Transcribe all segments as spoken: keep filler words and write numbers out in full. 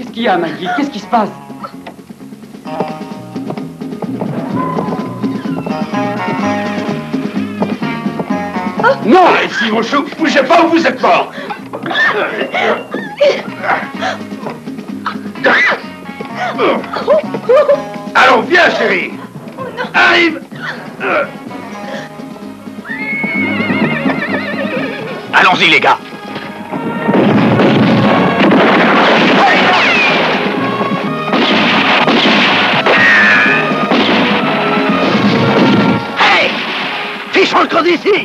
Qu'est-ce qu'il y a, Maggie? Qu'est-ce qui se passe? Non! Si mon chou, bougez pas ou vous êtes mort! Allons, viens, chérie! Arrive! Allons-y, les gars! Hey! Fichons le camp d'ici!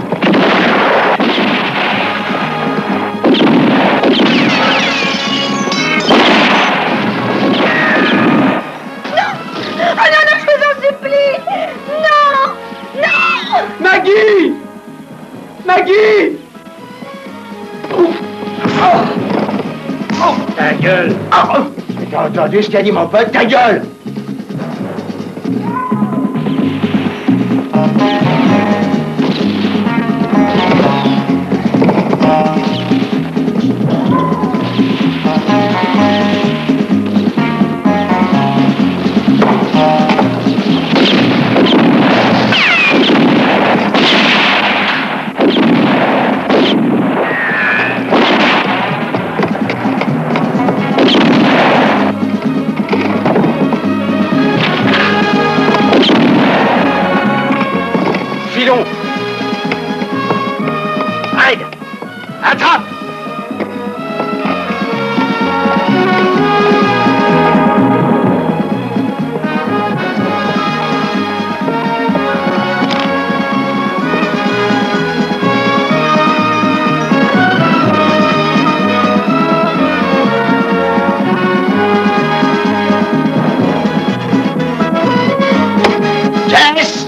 Maggie! Maggie! Oh. Oh, ta gueule! Oh. T'as entendu ce qu'a dit mon pote? Ta gueule! Hyde! Attrape! Jess!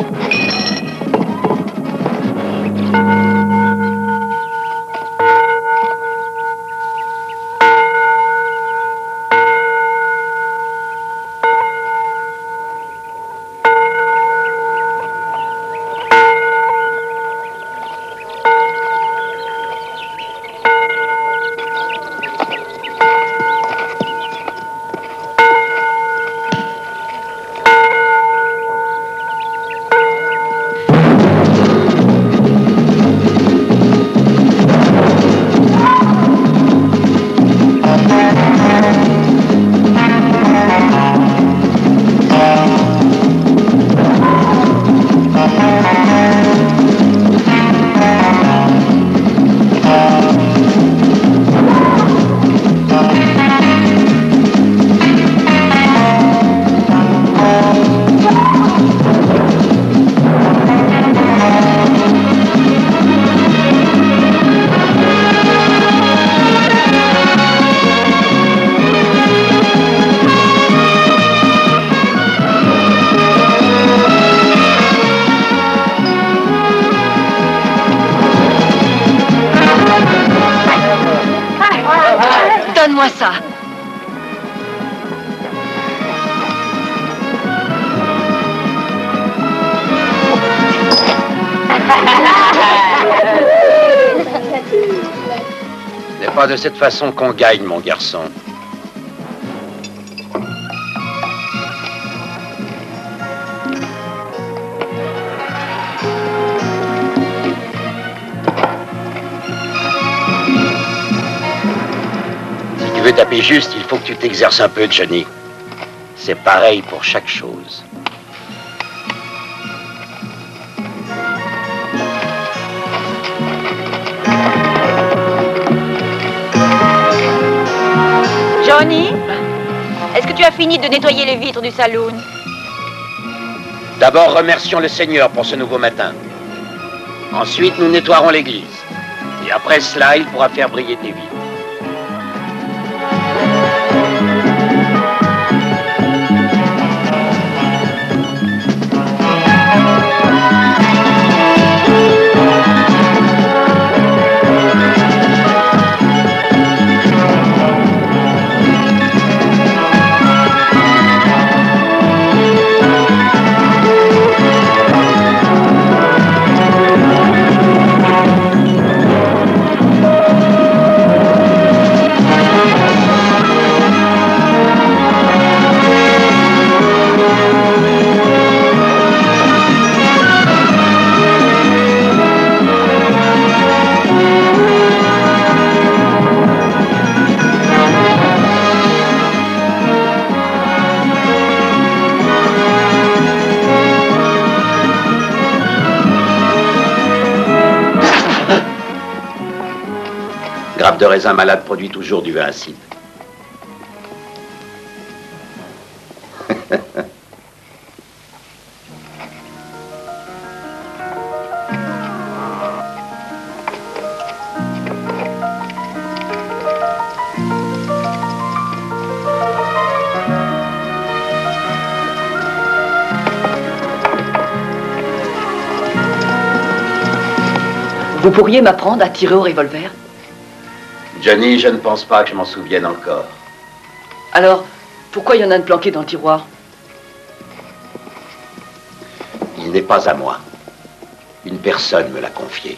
Donne-moi ça. Ce n'est pas de cette façon qu'on gagne, mon garçon. Si tu veux taper juste, il faut que tu t'exerces un peu, Johnny. C'est pareil pour chaque chose. Johnny, est-ce que tu as fini de nettoyer les vitres du saloon? D'abord, remercions le Seigneur pour ce nouveau matin. Ensuite, nous nettoierons l'église. Et après cela, il pourra faire briller tes vitres. de raisin malade produit toujours du vin acide. Vous pourriez m'apprendre à tirer au revolver? Johnny, je ne pense pas que je m'en souvienne encore. Alors, pourquoi il y en a une planquée dans le tiroir? Il n'est pas à moi. Une personne me l'a confié.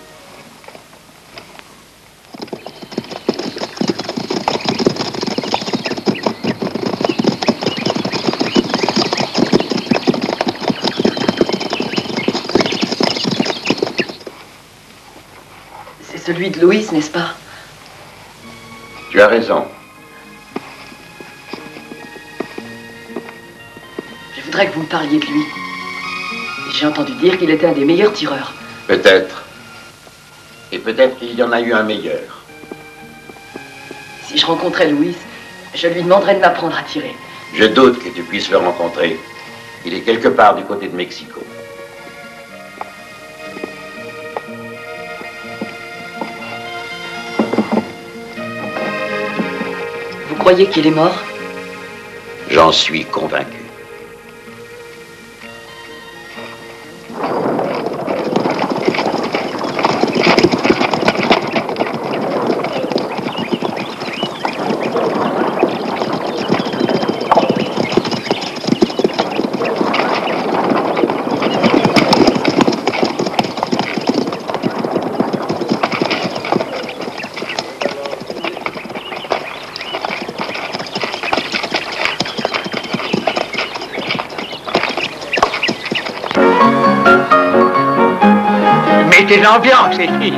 C'est celui de Louise, n'est-ce pas? Tu as raison. Je voudrais que vous me parliez de lui. J'ai entendu dire qu'il était un des meilleurs tireurs. Peut-être. Et peut-être qu'il y en a eu un meilleur. Si je rencontrais Louise, je lui demanderais de m'apprendre à tirer. Je doute que tu puisses le rencontrer. Il est quelque part du côté de Mexico. Vous croyez qu'il est mort? J'en suis convaincu. Mettez l'ambiance, les filles.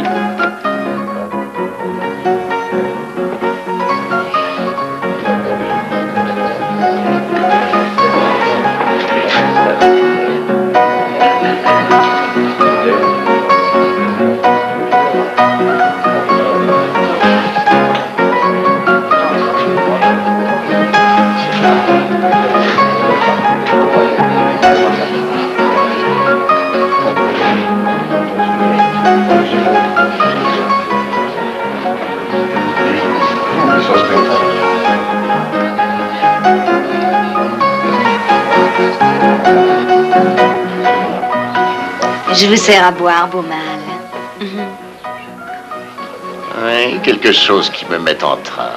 Je vous sers à boire, beau mâle. Oui, quelque chose qui me met en train.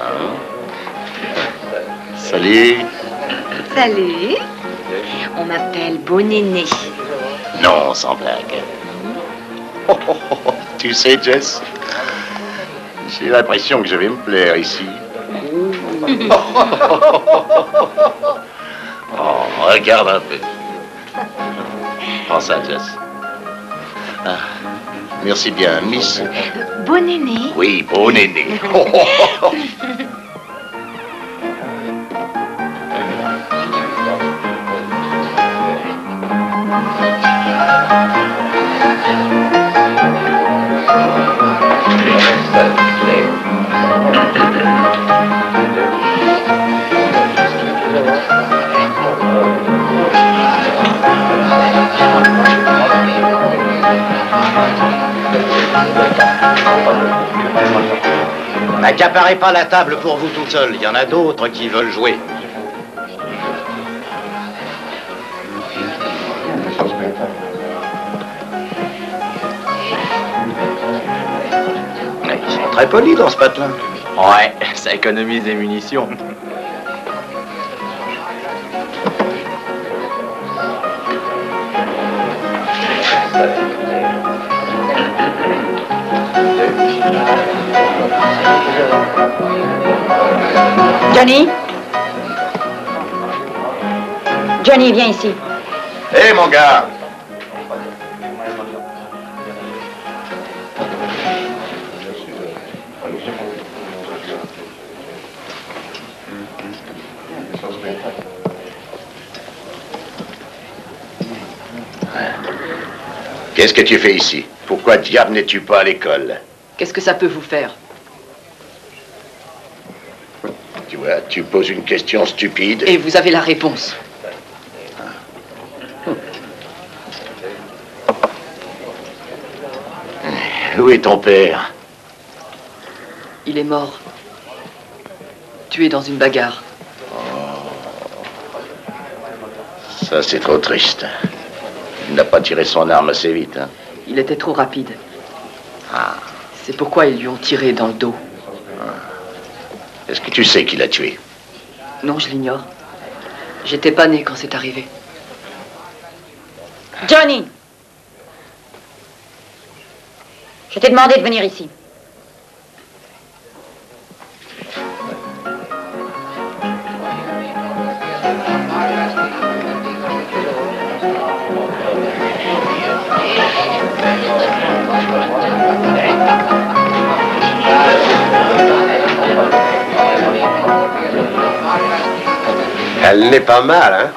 Salut. Salut. On m'appelle Beau Néné. Non, sans blague. Oh, oh, oh. Tu sais, Jess, j'ai l'impression que je vais me plaire ici. Oh, regarde un peu. Prends ça, Jess. Ah, merci bien, Miss. Beau Néné. Oui, Beau Néné. Oh, oh, oh. N'accaparez pas la table pour vous tout seul. Il y en a d'autres qui veulent jouer. Ils sont très polis dans ce patelin. Ouais, ça économise des munitions. Johnny? Johnny, viens ici. Hé, hey, mon gars. Qu'est-ce que tu fais ici? Pourquoi diable n'es-tu pas à l'école? Qu'est-ce que ça peut vous faire? Tu poses une question stupide. Et vous avez la réponse. Où est ton père? Il est mort. Tué dans une bagarre. Ça, c'est trop triste. Il n'a pas tiré son arme assez vite, hein? Il était trop rapide. Ah. C'est pourquoi ils lui ont tiré dans le dos. Est-ce que tu sais qui l'a tué? Non, je l'ignore. J'étais pas né quand c'est arrivé. Johnny! Je t'ai demandé de venir ici. Elle n'est pas mal, hein?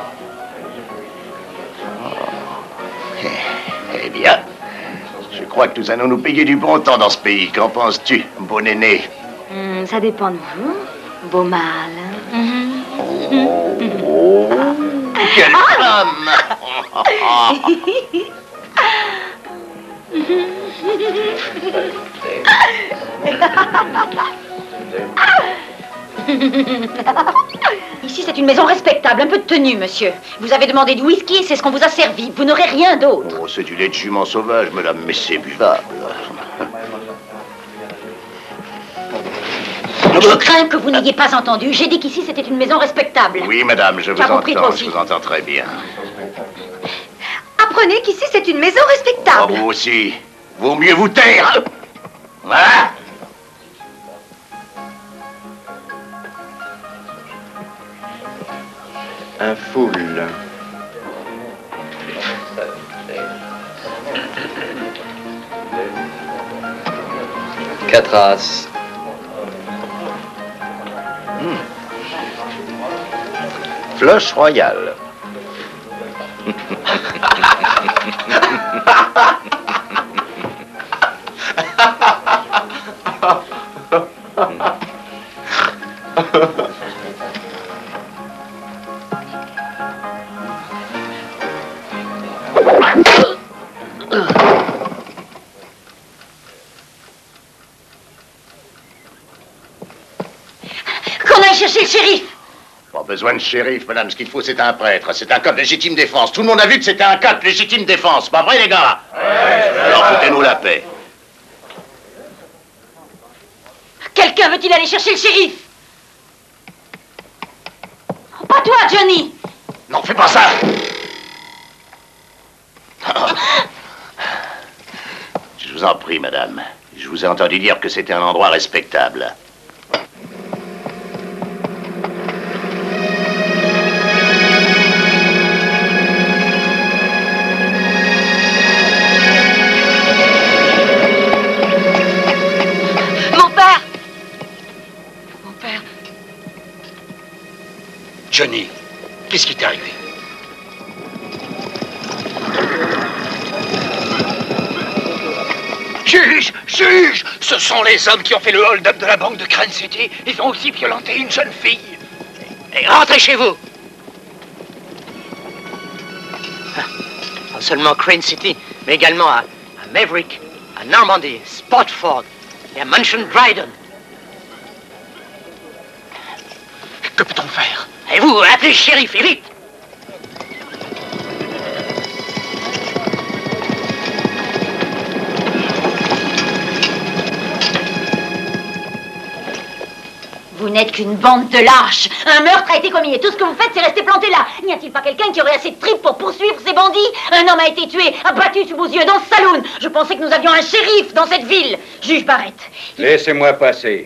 Eh bien, je crois que nous allons nous payer du bon temps dans ce pays. Qu'en penses-tu, bon aîné? Hmm, ça dépend de vous, beau mâle. Mm-hmm. Oh, oh, quelle femme! Ici, c'est une maison respectable, un peu de tenue, monsieur. Vous avez demandé du whisky et c'est ce qu'on vous a servi. Vous n'aurez rien d'autre. Oh, c'est du lait de jument sauvage, madame, mais c'est buvable. Je crains que vous n'ayez pas entendu. J'ai dit qu'ici, c'était une maison respectable. Oui, madame, je vous Tu as compris, toi entends, aussi. je vous entends très bien. Apprenez qu'ici, c'est une maison Oh, respectable. vous aussi. Vaut mieux vous taire. Voilà. Un foule. Quatre as. Hmm. Floche royale. Qu'on aille chercher le shérif. Pas besoin de shérif, madame. Ce qu'il faut, c'est un prêtre. C'est un cas de légitime défense. Tout le monde a vu que c'était un cas de légitime défense. Pas vrai, les gars? Ouais. Alors, foutez-nous la paix. Quelqu'un veut-il aller chercher le shérif? Oh, pas toi, Johnny. Non, fais pas ça. Je vous en prie, madame. Je vous ai entendu dire que c'était un endroit respectable. Mon père. Mon père. Johnny, qu'est-ce qui t'est arrivé? Juge! Juge! Ce sont les hommes qui ont fait le hold-up de la banque de Crane City. Ils ont aussi violenté une jeune fille. Et rentrez chez vous! Non seulement Crane City, mais également à, à Maverick, à Normandy, Spotsford et à Mansion Dryden. Que peut-on faire? Et vous, appelez le shérif, et vite! Vous n'êtes qu'une bande de lâches. Un meurtre a été commis et tout ce que vous faites, c'est rester planté là. N'y a-t-il pas quelqu'un qui aurait assez de tripes pour poursuivre ces bandits? Un homme a été tué, abattu sous vos yeux dans ce saloon. Je pensais que nous avions un shérif dans cette ville. Juge Barrett. Laissez-moi passer.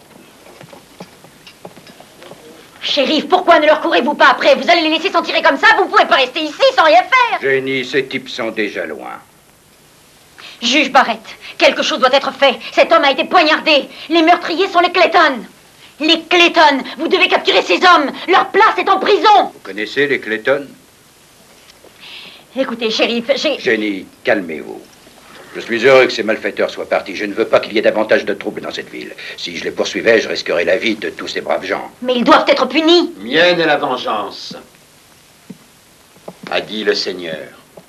Shérif, pourquoi ne leur courez-vous pas après? Vous allez les laisser s'en tirer comme ça? Vous ne pouvez pas rester ici sans rien faire. Jenny, ces types sont déjà loin. Juge Barrett, quelque chose doit être fait. Cet homme a été poignardé. Les meurtriers sont les Clayton. Les Clayton, vous devez capturer ces hommes. Leur place est en prison. Vous connaissez les Clayton? Écoutez, shérif, j'ai... Jenny, calmez-vous. Je suis heureux que ces malfaiteurs soient partis. Je ne veux pas qu'il y ait davantage de troubles dans cette ville. Si je les poursuivais, je risquerais la vie de tous ces braves gens. Mais ils doivent être punis. Mienne est la vengeance, a dit le Seigneur.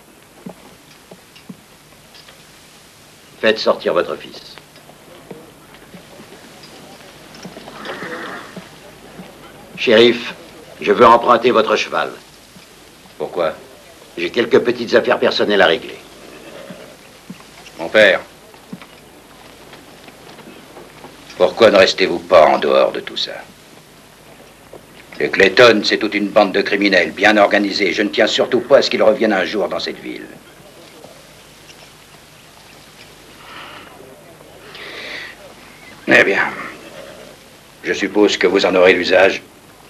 Faites sortir votre fils. Shérif, je veux emprunter votre cheval. Pourquoi? J'ai quelques petites affaires personnelles à régler. Mon père, pourquoi ne restez-vous pas en dehors de tout ça? Les Clayton, c'est toute une bande de criminels bien organisés. Je ne tiens surtout pas à ce qu'ils reviennent un jour dans cette ville. Eh bien, je suppose que vous en aurez l'usage.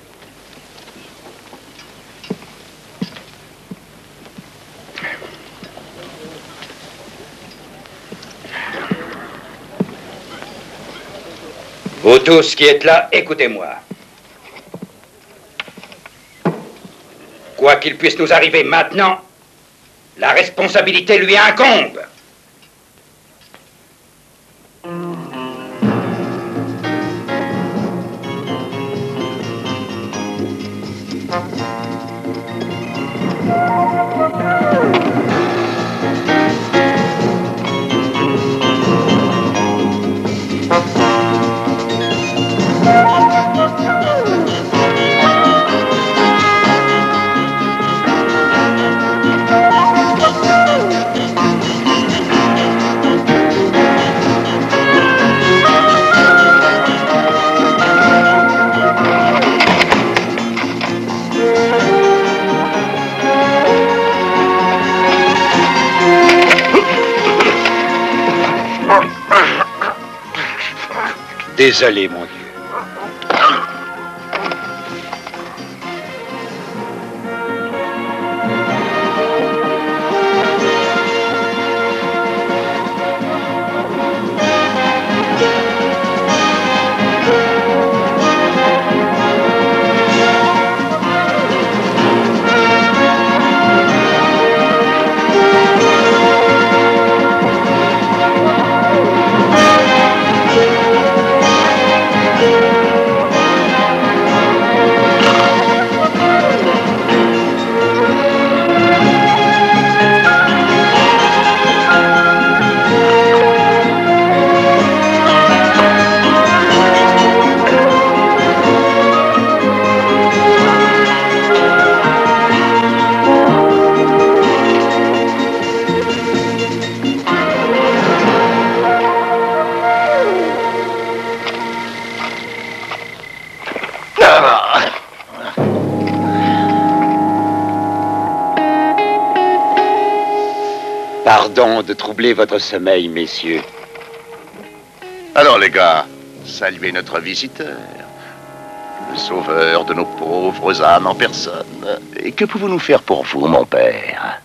Vous tous qui êtes là, écoutez-moi. Quoi qu'il puisse nous arriver maintenant, la responsabilité lui incombe. Désolé, mon Dieu. Pardon de troubler votre sommeil, messieurs. Alors, les gars, saluez notre visiteur, le sauveur de nos pauvres âmes en personne. Et que pouvons-nous faire pour vous, mon père?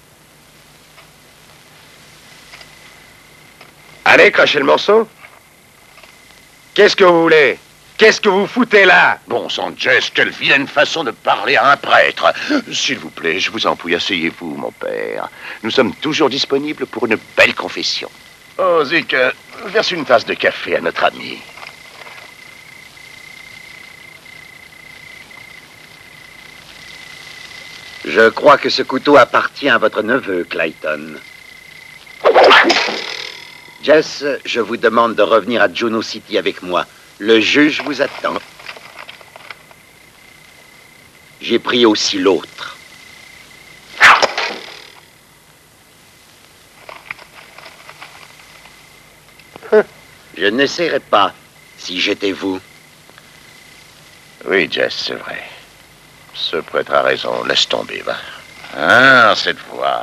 Allez, crachez le morceau. Qu'est-ce que vous voulez? Qu'est-ce que vous foutez là? Bon sang, Jess, quelle vilaine façon de parler à un prêtre. S'il vous plaît, je vous en prie, asseyez-vous, mon père. Nous sommes toujours disponibles pour une belle confession. Oh, Zik, verse une tasse de café à notre ami. Je crois que ce couteau appartient à votre neveu, Clayton. Jess, je vous demande de revenir à Juno City avec moi. Le juge vous attend. J'ai pris aussi l'autre. Je n'essaierai pas, si j'étais vous. Oui, Jess, c'est vrai. Ce prêtre a raison. Laisse tomber, va. Ah, cette voix.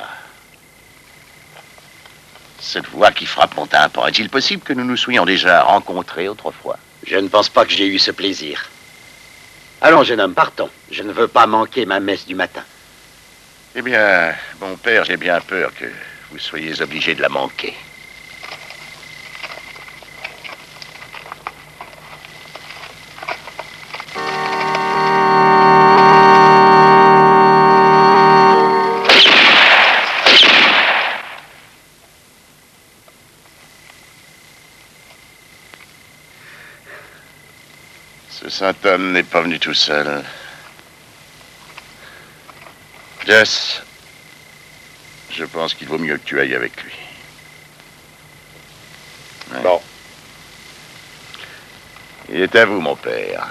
Cette voix qui frappe mon tympan. Est-il possible que nous nous soyons déjà rencontrés autrefois? Je ne pense pas que j'ai eu ce plaisir. Allons, jeune homme, partons. Je ne veux pas manquer ma messe du matin. Eh bien, mon père, j'ai bien peur que vous soyez obligé de la manquer. Cet homme n'est pas venu tout seul. Jess, je pense qu'il vaut mieux que tu ailles avec lui. Ouais. Bon. Il est à vous, mon père.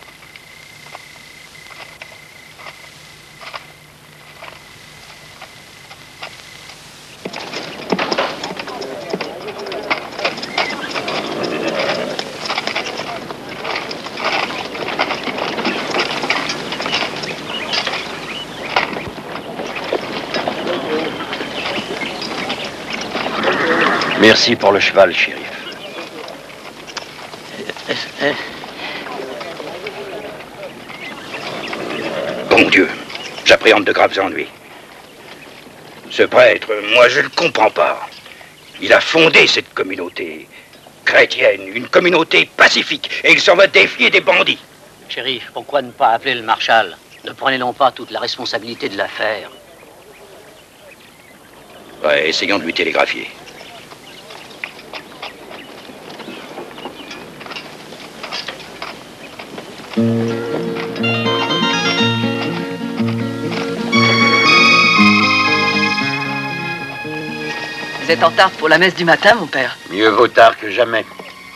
Merci pour le cheval, shérif. Bon Dieu, j'appréhende de graves ennuis. Ce prêtre, moi je ne le comprends pas. Il a fondé cette communauté chrétienne, une communauté pacifique, et il s'en va défier des bandits. Shérif, pourquoi ne pas appeler le marshal? Ne prenez-nous pas toute la responsabilité de l'affaire? Ouais, essayons de lui télégraphier. Vous êtes en retard pour la messe du matin, mon père. Mieux vaut tard que jamais.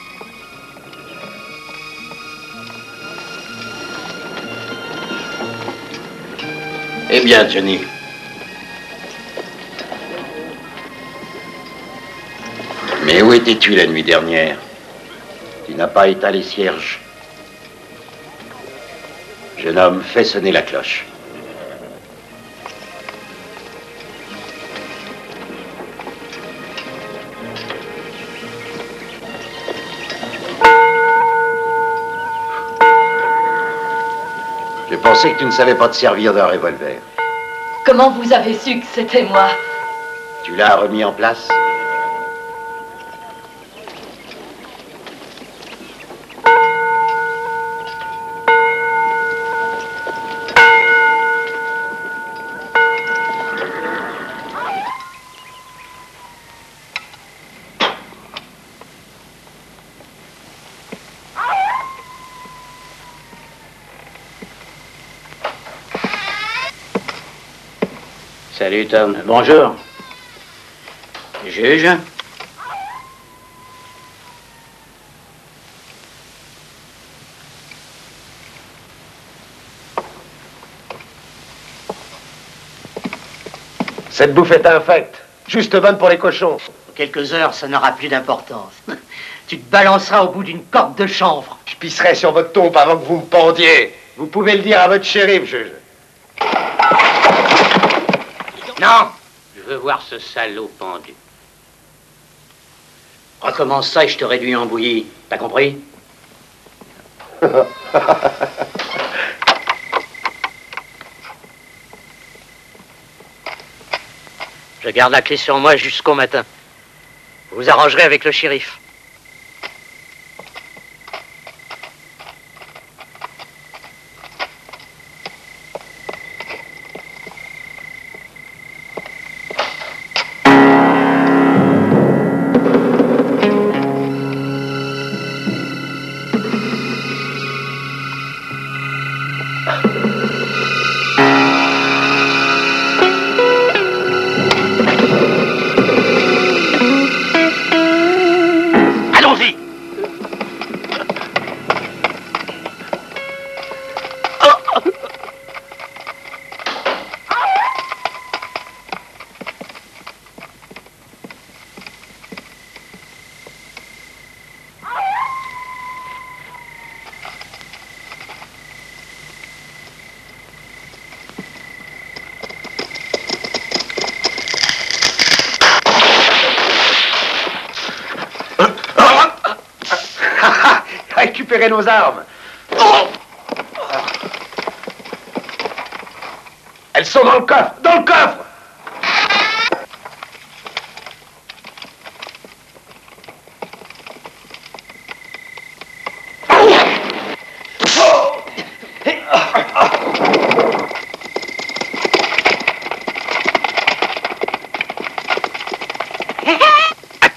Eh bien, Johnny. Mais où étais-tu la nuit dernière? Tu n'as pas éteint les cierges. Jeune homme, fais sonner la cloche. Je pensais que tu ne savais pas te servir d'un revolver. Comment vous avez su que c'était moi? Tu l'as remis en place? Salut, Tom. Bonjour. Juge. Cette bouffe est infecte. Juste bonne pour les cochons. Dans quelques heures, ça n'aura plus d'importance. Tu te balanceras au bout d'une corde de chanvre. Je pisserai sur votre tombe avant que vous me pendiez. Vous pouvez le dire à votre shérif, juge. Non! Je veux voir ce salaud pendu. Recommence ça et je te réduis en bouillie. T'as compris? Je garde la clé sur moi jusqu'au matin. Vous vous arrangerez avec le shérif. Récupérez nos armes. Elles sont dans le coffre. Dans le coffre.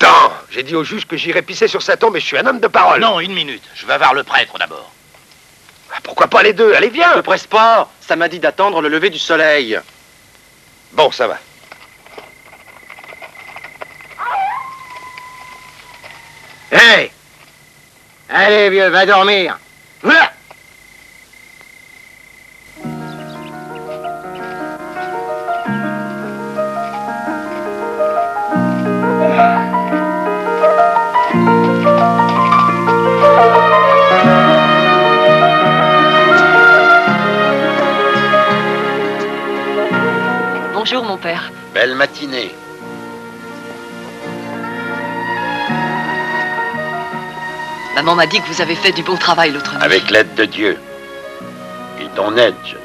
J'ai dit au juge que j'irais pisser sur sa tombe et je suis un homme de parole. Non, une minute. Je vais voir le prêtre d'abord. pourquoi pas les deux? Allez, viens! Ne presse pas. Ça m'a dit d'attendre le lever du soleil. Bon, ça va. Hey! Allez, vieux, va dormir. Voilà. Bonjour, mon père. Belle matinée. Maman m'a dit que vous avez fait du bon travail l'autre nuit. Avec l'aide de Dieu. Et ton aide, Johnny.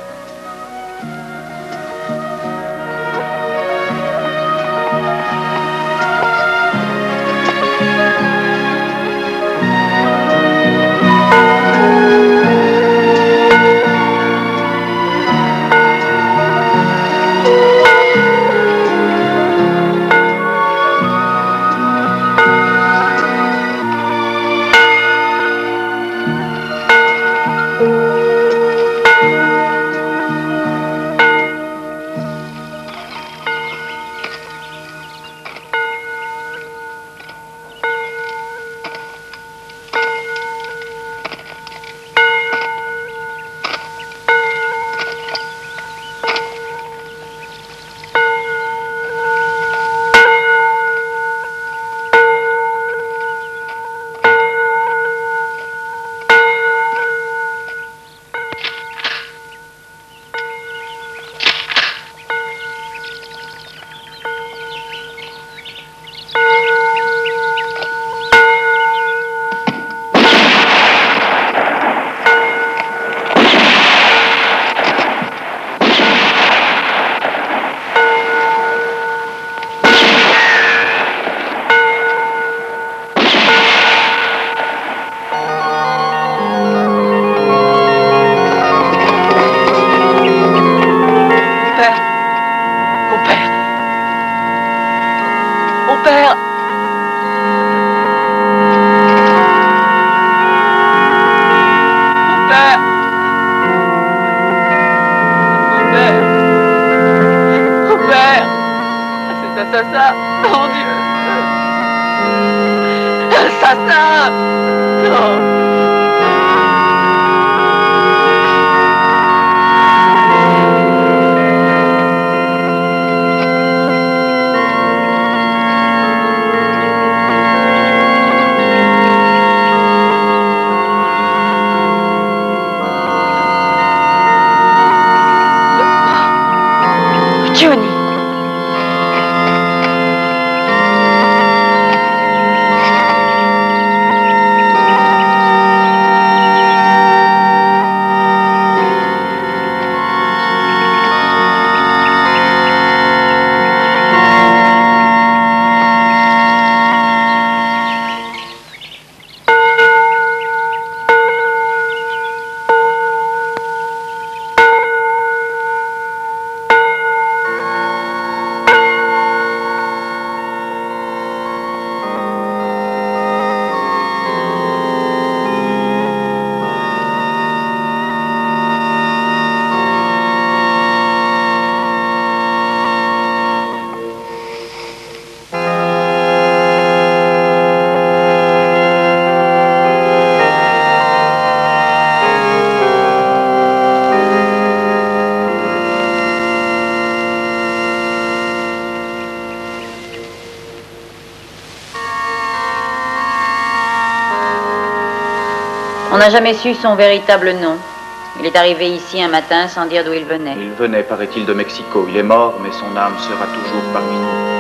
On n'a jamais su son véritable nom. Il est arrivé ici un matin sans dire d'où il venait. Il venait, paraît-il, de Mexico. Il est mort, mais son âme sera toujours parmi nous.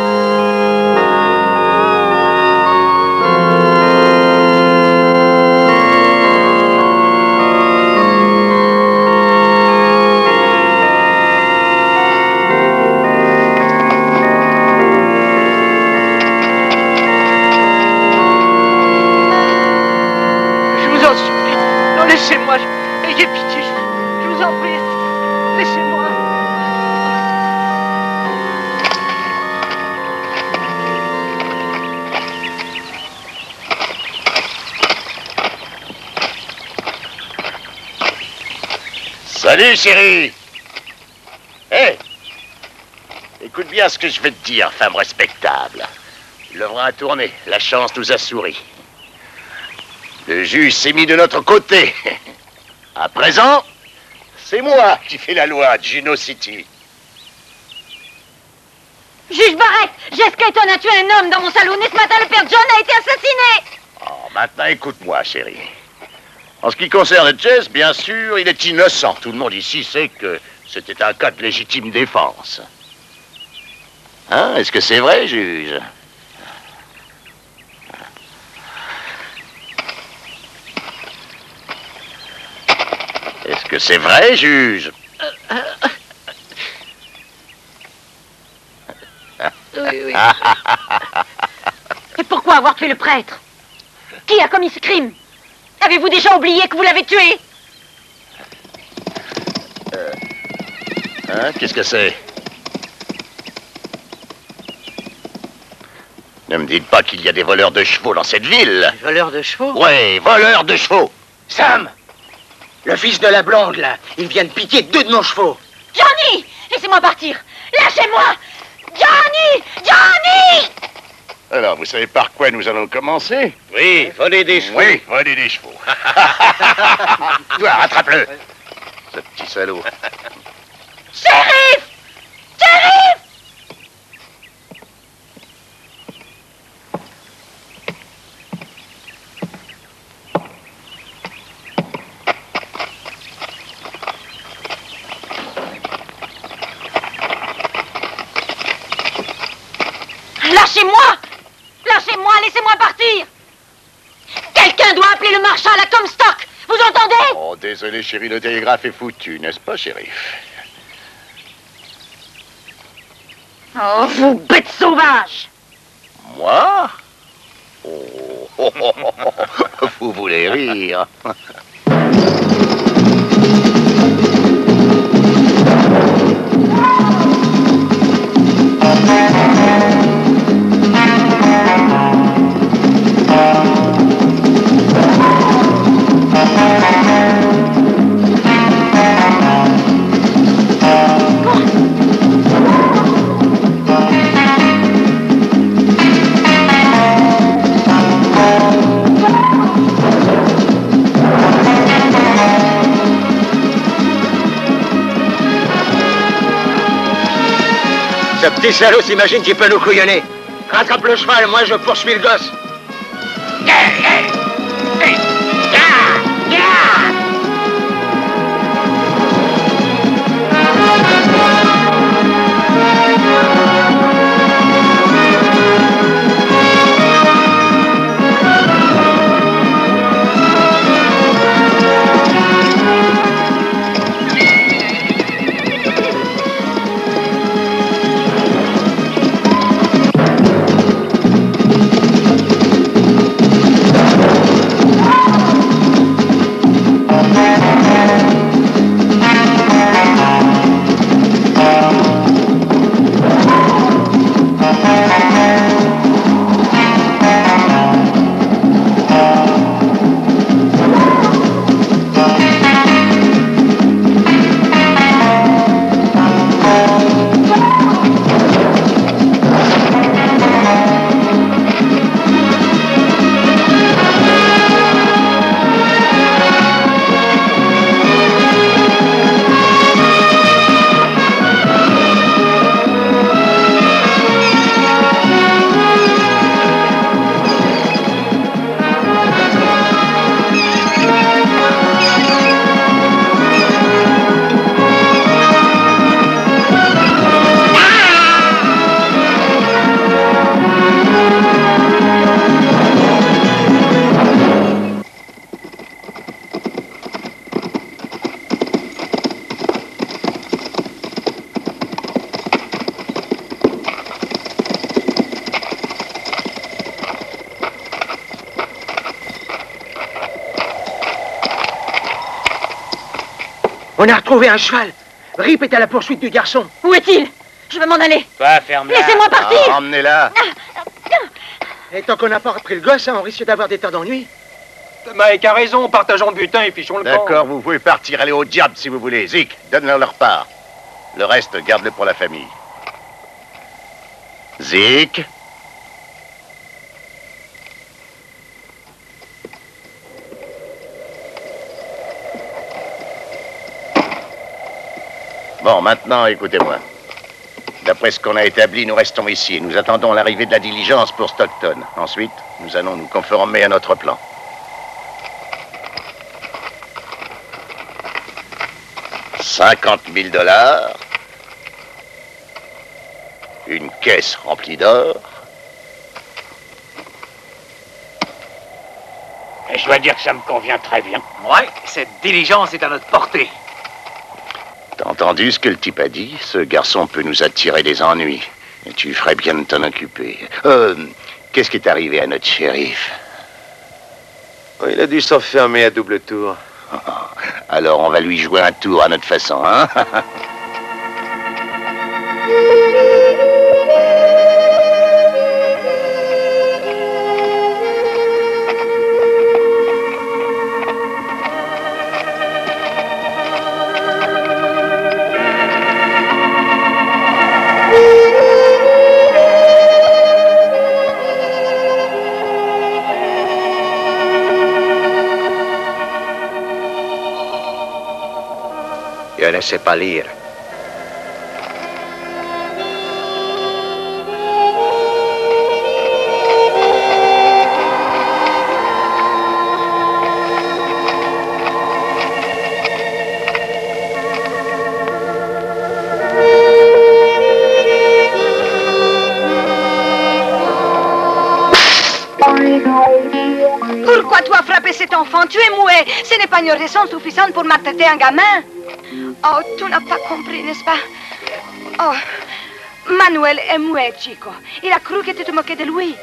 Laissez-moi, ayez pitié, je vous en prie, laissez-moi. Salut, chérie. Hé, hey, écoute bien ce que je vais te dire, femme respectable. Le bras a tourné, la chance nous a souri. Le juge s'est mis de notre côté. À présent, c'est moi qui fais la loi de Juno City. Juge Barrett, Jess Clayton a tué un homme dans mon salon et ce matin le père John a été assassiné. Oh, maintenant écoute-moi, chérie. En ce qui concerne Jess, bien sûr, il est innocent. Tout le monde ici sait que c'était un cas de légitime défense. Hein? Est-ce que c'est vrai, juge? Est-ce que c'est vrai, juge? Oui, oui. Et pourquoi avoir tué le prêtre? Qui a commis ce crime? Avez-vous déjà oublié que vous l'avez tué? Euh... Hein? Qu'est-ce que c'est? Ne me dites pas qu'il y a des voleurs de chevaux dans cette ville. Des voleurs de chevaux? Ouais, voleurs de chevaux. Sam! Le fils de la blonde, là, il vient de piquer deux de nos chevaux. Johnny! Laissez-moi partir! Lâchez-moi! Johnny! Johnny! Alors, vous savez par quoi nous allons commencer? Oui, voler des chevaux. Oui, voler des chevaux. Toi, rattrape-le. Ce petit salaud. Shérif! Shérif! Lâchez-moi! Lâchez-moi, laissez-moi partir! Quelqu'un doit appeler le marshal à Comstock! Vous entendez? Oh, désolé, chérie, le télégraphe est foutu, n'est-ce pas, shérif? Oh, vous bêtes sauvages! Moi? Oh, oh, oh, oh, oh. Vous voulez rire? Ce petit salaud s'imagine qu'il peut nous couillonner. Rattrape le cheval, moi je poursuis le gosse. On a retrouvé un cheval. Rip est à la poursuite du garçon. Où est-il? Je vais m'en aller. Toi, ferme-la. Laissez-moi partir. Ah, emmenez-la. Et tant qu'on n'a pas repris le gosse, hein, on risque d'avoir des temps d'ennui. Mike a raison, partageons le butin et fichons le camp. D'accord, vous pouvez partir, aller au diable si vous voulez. Zik, donne-leur leur part. Le reste, garde-le pour la famille. Zik. Bon, maintenant, écoutez-moi. D'après ce qu'on a établi, nous restons ici et nous attendons l'arrivée de la diligence pour Stockton. Ensuite, nous allons nous conformer à notre plan. cinquante mille dollars. Une caisse remplie d'or. Et je dois dire que ça me convient très bien. Ouais, cette diligence est à notre portée. T'as entendu ce que le type a dit? Ce garçon peut nous attirer des ennuis. Et tu ferais bien de t'en occuper. Euh, qu'est-ce qui est arrivé à notre shérif? Oh, il a dû s'enfermer à double tour. Alors on va lui jouer un tour à notre façon, hein? Je ne sais pas lire. Pourquoi tu as frappé cet enfant? Tu es muet. Ce n'est pas une raison suffisante pour maltraiter un gamin. Oh, tu n'as pas compris, n'est-ce pas? Oh, Manuel est muet, Chico. Il a cru que tu te moquais de lui.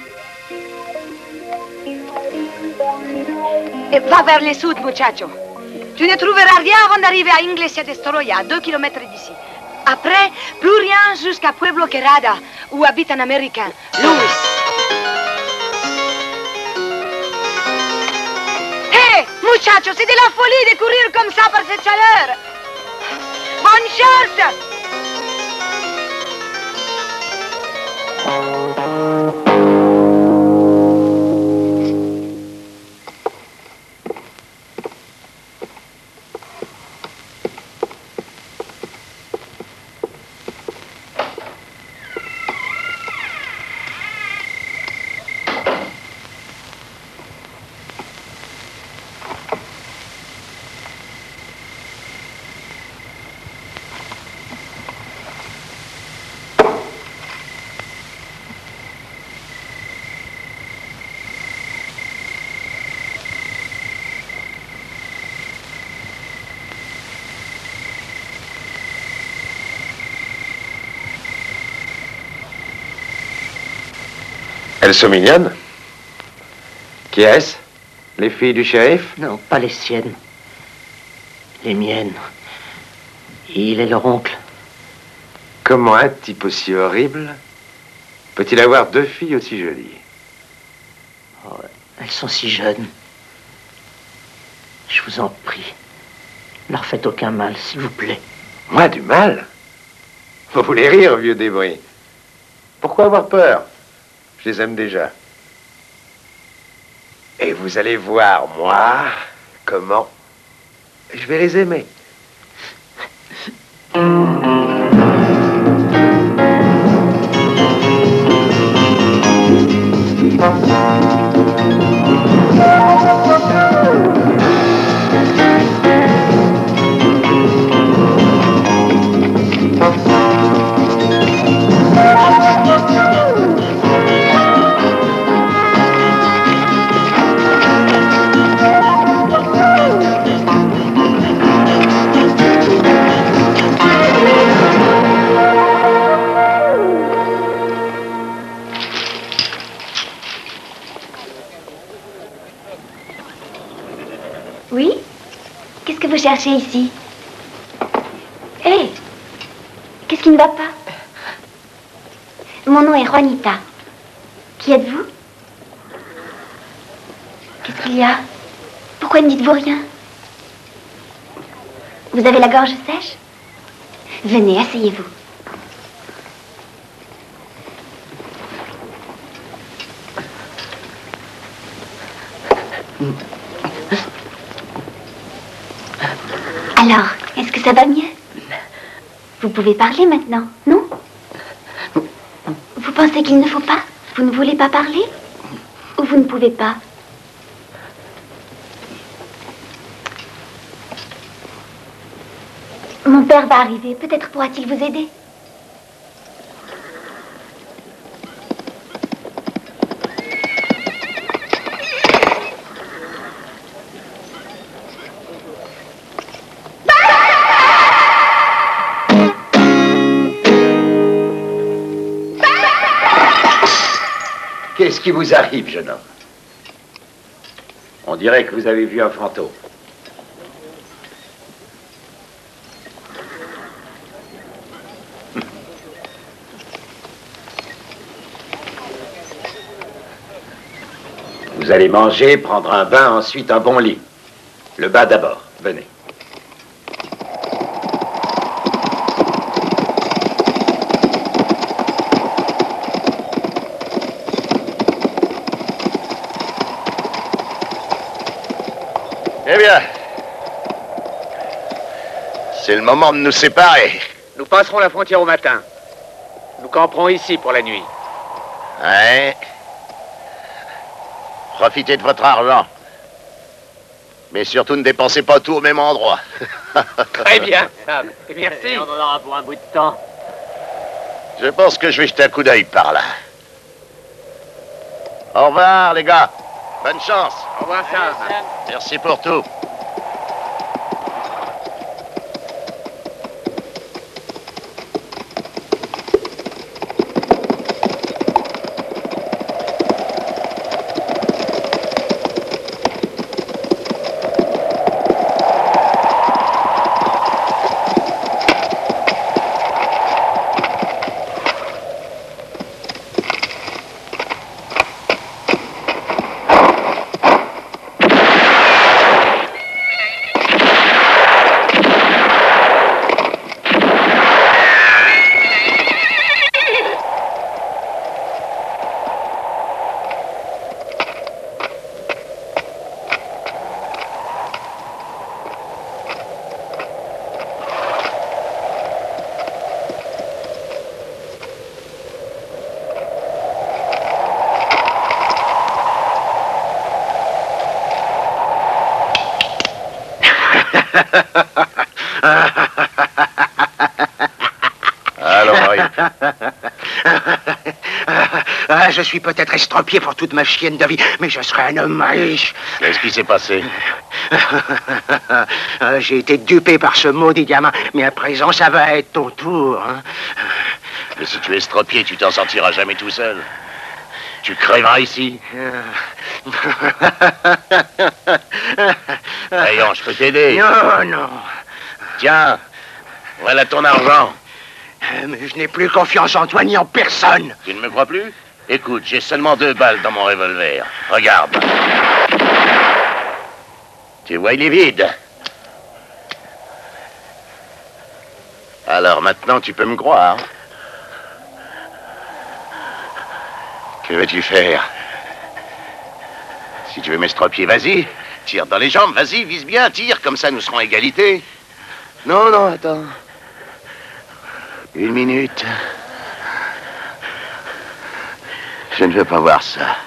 Et va vers le sud, muchacho. Tu ne trouveras rien avant d'arriver à Iglesia de Storoya, à deux kilomètres d'ici. Après, plus rien jusqu'à Pueblo Querada, où habite un Américain, Louis. Hé, hey, muchacho, c'est de la folie de courir comme ça par cette chaleur. Bonne chance! Elles sont mignonnes. Qui est-ce? Les filles du shérif? Non, pas les siennes. Les miennes. Il est leur oncle. Comment un type aussi horrible peut-il avoir deux filles aussi jolies? Oh, elles sont si jeunes. Je vous en prie. Ne leur faites aucun mal, s'il vous plaît. Moi, du mal? Vous voulez rire, vieux débris? Pourquoi avoir peur? Je les aime déjà. Et vous allez voir, moi, comment je vais les aimer. Oui? Qu'est-ce que vous cherchez ici? Hé! Hey, qu'est-ce qui ne va pas? Mon nom est Juanita. Qui êtes-vous? Qu'est-ce qu'il y a? Pourquoi ne dites-vous rien? Vous avez la gorge sèche? Venez, asseyez-vous. Alors, est-ce que ça va mieux? Vous pouvez parler maintenant, non? Vous pensez qu'il ne faut pas? Vous ne voulez pas parler? Ou vous ne pouvez pas? Mon père va arriver. Peut-être pourra-t-il vous aider. Qu'est-ce qui vous arrive, jeune homme? On dirait que vous avez vu un fantôme. Vous allez manger, prendre un bain, ensuite un bon lit. Le bas d'abord. Venez. Eh bien, c'est le moment de nous séparer. Nous passerons la frontière au matin. Nous camperons ici pour la nuit. Ouais. Profitez de votre argent. Mais surtout ne dépensez pas tout au même endroit. Très bien, Sam. Merci. Et on en aura pour un bout de temps. Je pense que je vais jeter un coup d'œil par là. Au revoir, les gars. Bonne chance. Au revoir, Sam. Merci pour tout. Alors, Marie. Ah, je suis peut-être estropié pour toute ma chienne de vie, mais je serai un homme riche. Qu'est-ce qui s'est passé? Ah, j'ai été dupé par ce maudit gamin, mais à présent, ça va être ton tour. Hein. Mais si tu es estropié, tu t'en sortiras jamais tout seul. Tu crèveras ici. Voyons, je peux t'aider. Non, non. Tiens, voilà ton argent. Mais je n'ai plus confiance en toi ni en personne. Tu ne me crois plus? Écoute, j'ai seulement deux balles dans mon revolver. Regarde. Tu vois, il est vide. Alors maintenant, tu peux me croire. Que veux-tu faire? Si tu veux m'estropier, vas-y. Tire dans les jambes, vas-y, vise bien, tire. Comme ça, nous serons à égalité. Non, non, attends. Une minute. Je ne veux pas voir ça.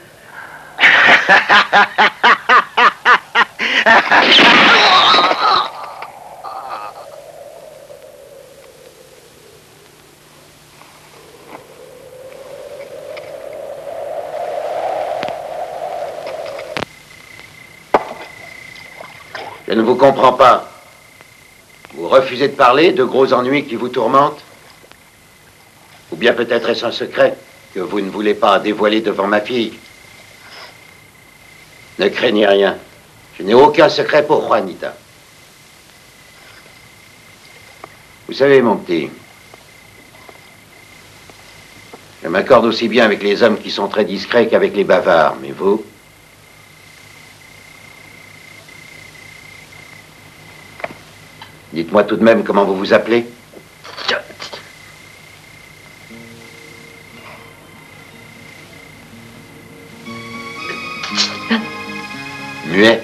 Je ne vous comprends pas. Vous refusez de parler de gros ennuis qui vous tourmentent? Ou bien peut-être est-ce un secret que vous ne voulez pas dévoiler devant ma fille? Ne craignez rien. Je n'ai aucun secret pour Juanita. Vous savez, mon petit, je m'accorde aussi bien avec les hommes qui sont très discrets qu'avec les bavards, mais vous, Dites-moi tout de même comment vous vous appelez. Muet.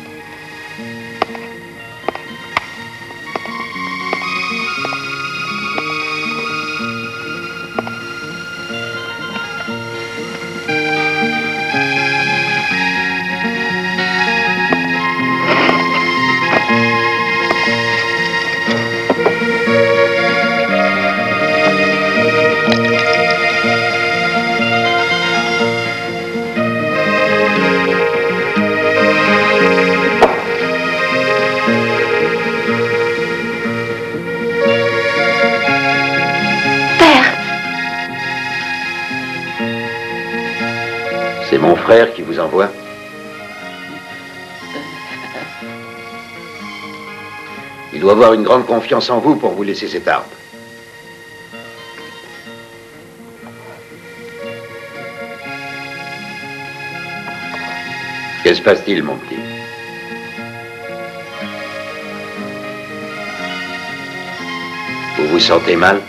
C'est mon frère qui vous envoie. Il doit avoir une grande confiance en vous pour vous laisser cette arme. Que se passe-t-il, mon petit? Vous vous sentez mal?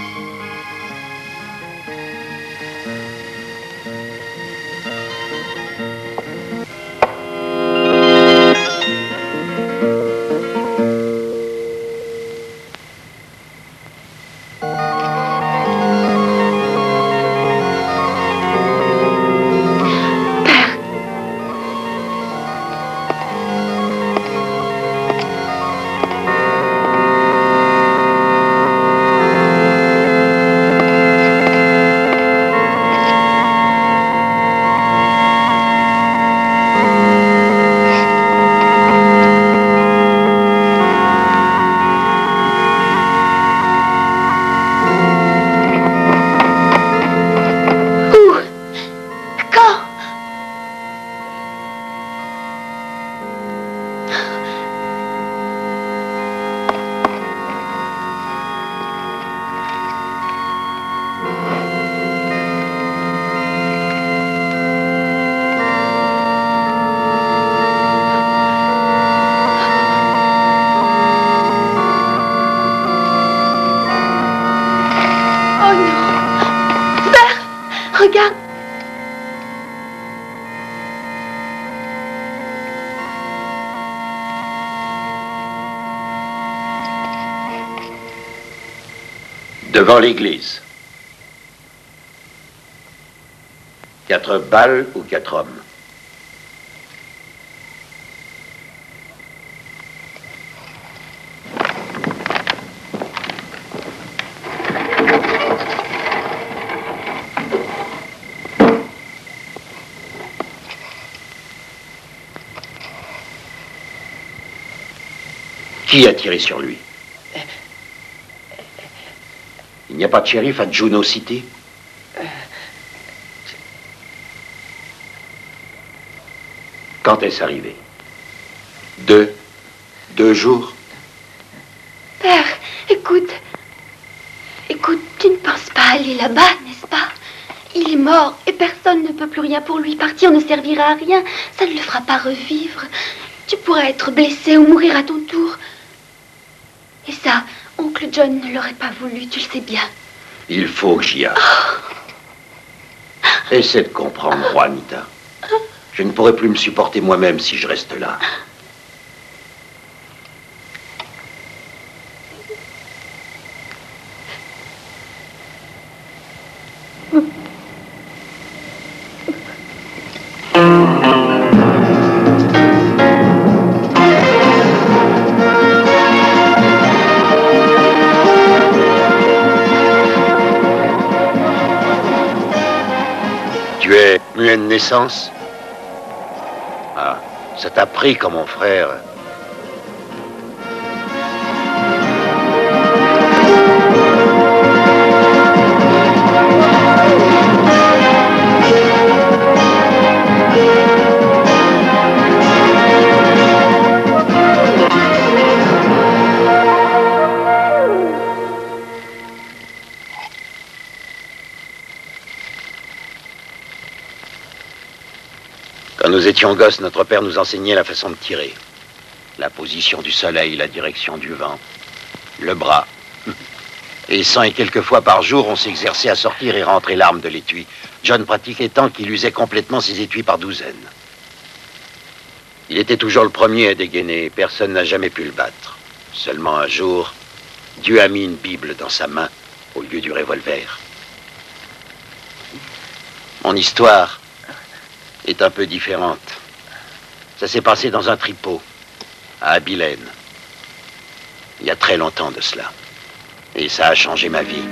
Regarde. Devant l'église. Quatre balles ou quatre hommes? Qui a tiré sur lui? Il n'y a pas de shérif à Juno City? Quand est-ce arrivé? Deux. Deux jours? Père, écoute. Écoute, tu ne penses pas aller là-bas, n'est-ce pas? Il est mort et personne ne peut plus rien pour lui. Partir ne servira à rien. Ça ne le fera pas revivre. Tu pourrais être blessé ou mourir à ton tour. Et ça, oncle John ne l'aurait pas voulu, tu le sais bien. Il faut que j'y aille. Oh. Essaie de comprendre, Juanita. Je ne pourrai plus me supporter moi-même si je reste là. Tu es muet de naissance? Ah, ça t'a pris comme mon frère. Quand nous étions gosses, notre père nous enseignait la façon de tirer. La position du soleil, la direction du vent, le bras. Et cent et quelques fois par jour, on s'exerçait à sortir et rentrer l'arme de l'étui. John pratiquait tant qu'il usait complètement ses étuis par douzaines. Il était toujours le premier à dégainer. Personne n'a jamais pu le battre. Seulement un jour, Dieu a mis une Bible dans sa main au lieu du revolver. Mon histoire est un peu différente. Ça s'est passé dans un tripot, à Abilène. Il y a très longtemps de cela. Et ça a changé ma vie.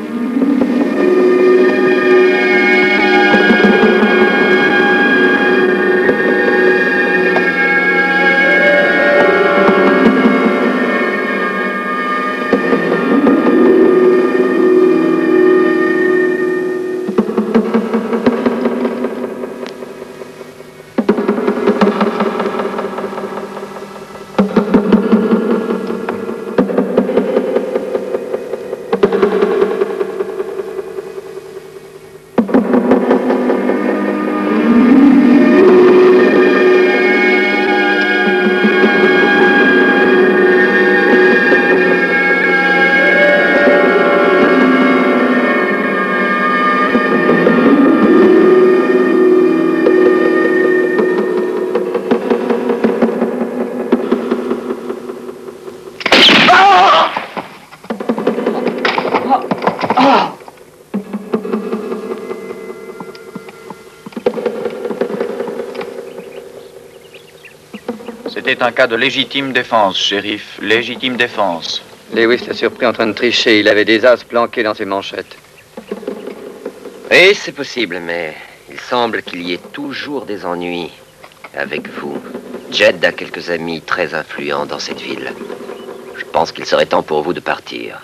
C'était un cas de légitime défense, shérif. Légitime défense. Lewis l'a surpris en train de tricher. Il avait des as planqués dans ses manchettes. Oui, c'est possible, mais il semble qu'il y ait toujours des ennuis avec vous. Jed a quelques amis très influents dans cette ville. Je pense qu'il serait temps pour vous de partir.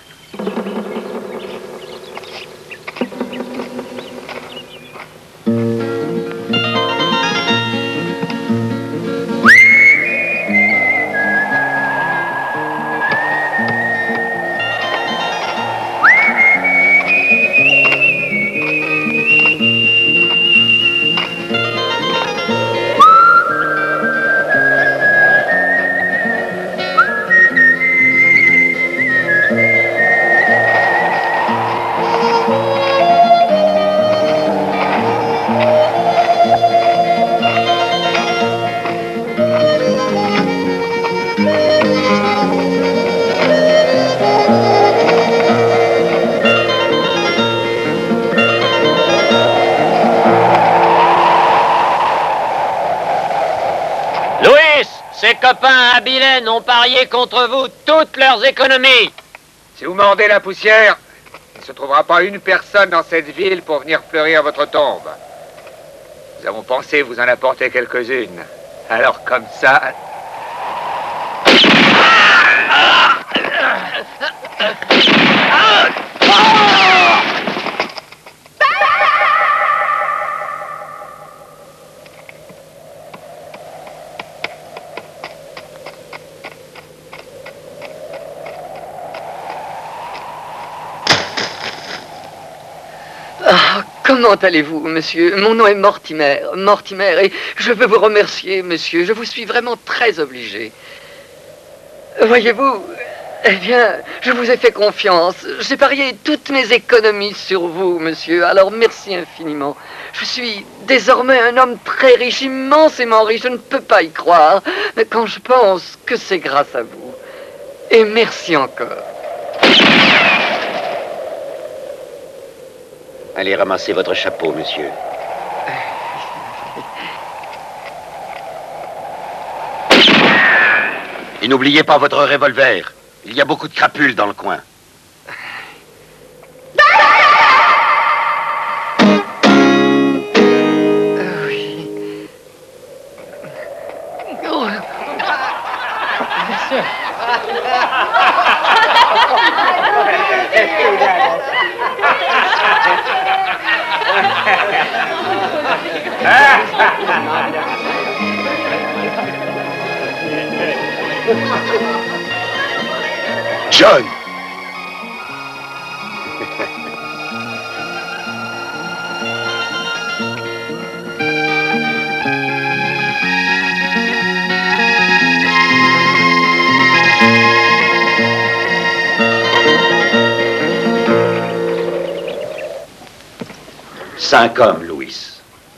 Ses copains à Abilène ont parié contre vous toutes leurs économies. Si vous mordez la poussière, il ne se trouvera pas une personne dans cette ville pour venir fleurir votre tombe. Nous avons pensé vous en apporter quelques-unes. Alors comme ça... Ah, comment allez-vous, monsieur? Mon nom est Mortimer, Mortimer, et je veux vous remercier, monsieur. Je vous suis vraiment très obligé. Voyez-vous, eh bien, je vous ai fait confiance. J'ai parié toutes mes économies sur vous, monsieur, alors merci infiniment. Je suis désormais un homme très riche, immensément riche, je ne peux pas y croire. Mais quand je pense que c'est grâce à vous. Et merci encore. Allez ramasser votre chapeau, monsieur. Et n'oubliez pas votre revolver. Il y a beaucoup de crapules dans le coin. Oui. Oh. Monsieur. John! Cinq hommes, Louis.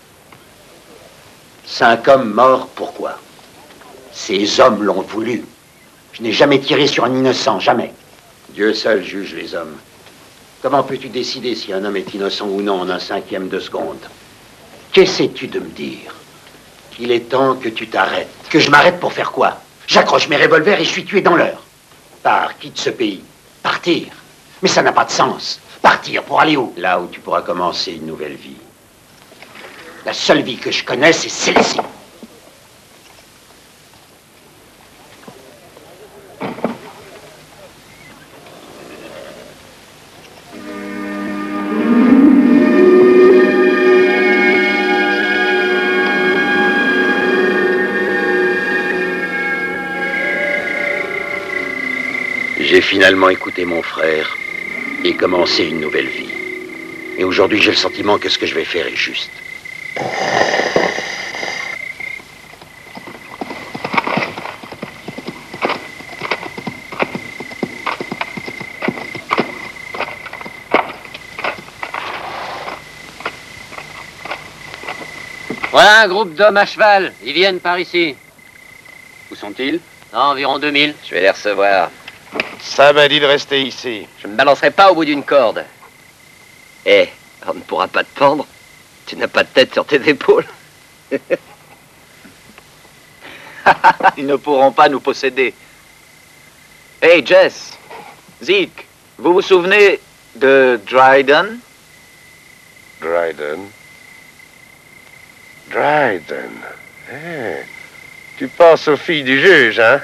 Cinq hommes morts, pourquoi? Ces hommes l'ont voulu. Je n'ai jamais tiré sur un innocent, jamais. Dieu seul juge les hommes. Comment peux-tu décider si un homme est innocent ou non en un cinquième de seconde? Qu'essaies-tu de me dire? Il est temps que tu t'arrêtes. Que je m'arrête pour faire quoi? J'accroche mes revolvers et je suis tué dans l'heure. Pars, quitte ce pays. Partir. Mais ça n'a pas de sens. Partir pour aller où? Là où tu pourras commencer une nouvelle vie. La seule vie que je connais, c'est celle-ci. J'ai finalement écouté mon frère et commencé une nouvelle vie. Et aujourd'hui, j'ai le sentiment que ce que je vais faire est juste. Voilà un groupe d'hommes à cheval. Ils viennent par ici. Où sont-ils? Environ deux mille. Je vais les recevoir. Ça m'a dit de rester ici. Je ne me balancerai pas au bout d'une corde. Eh, on ne pourra pas te pendre. Tu n'as pas de tête sur tes épaules. Ils ne pourront pas nous posséder. Hey, Jess, Zeke, vous vous souvenez de Dryden? Dryden. Dryden. Eh, tu penses aux filles du juge, hein?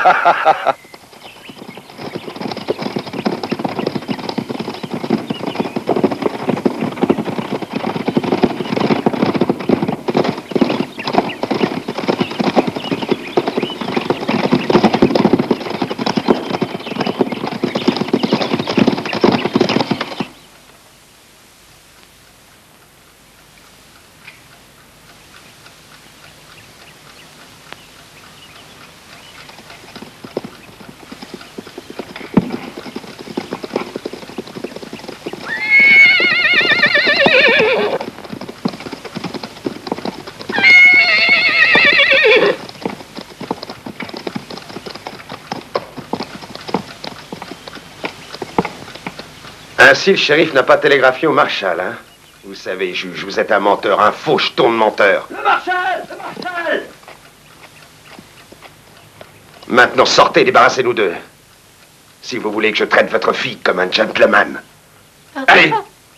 Ainsi, le shérif n'a pas télégraphié au marshal, hein? Vous savez, juge, vous êtes un menteur, un faux jeton de menteur. Le marshal! Le marshal! Maintenant, sortez, débarrassez-nous d'eux. Si vous voulez que je traite votre fille comme un gentleman. Allez!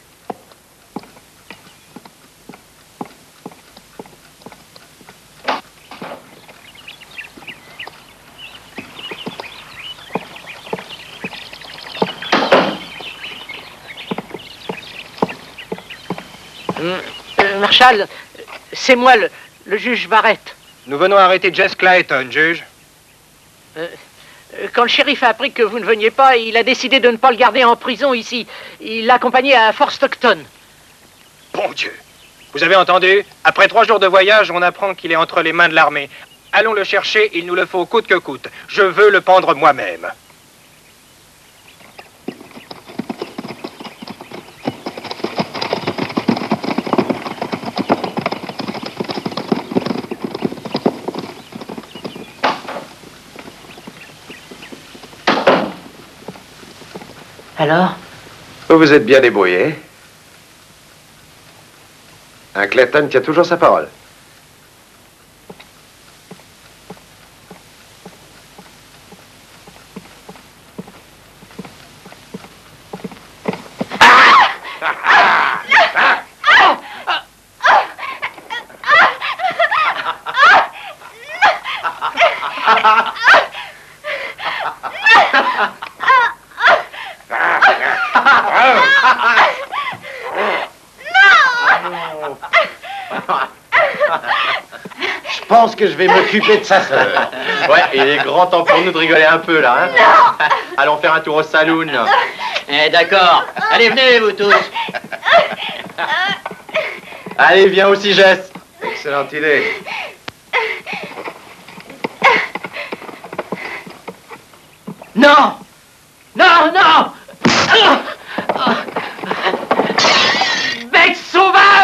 Euh, Marshal, c'est moi, le, le juge Barrett. Nous venons arrêter Jess Clayton, juge. Euh, quand le shérif a appris que vous ne veniez pas, il a décidé de ne pas le garder en prison ici. Il l'a accompagné à Fort Stockton. Bon Dieu! Vous avez entendu? Après trois jours de voyage, on apprend qu'il est entre les mains de l'armée. Allons le chercher, il nous le faut coûte que coûte. Je veux le pendre moi-même. Alors? Vous vous êtes bien débrouillé. Un Clayton tient toujours sa parole. Je pense que je vais m'occuper de sa sœur. Ouais, il est grand temps pour nous de rigoler un peu, là, hein? Allons faire un tour au saloon. Eh, d'accord. Allez, venez, vous tous. Allez, viens aussi, Jess. Excellente idée. Non! Non, non! Bête sauvage!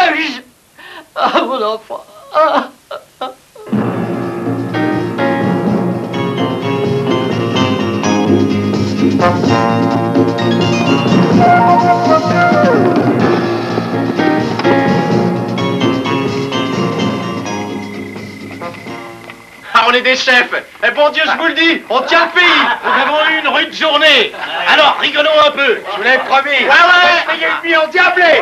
les chefs. Eh bon Dieu, je vous le dis, on tient le pays. Nous avons eu une rude journée. Alors, rigolons un peu. Je vous l'avais promis. Ouais, ouais. On va payer le nuit en diablé.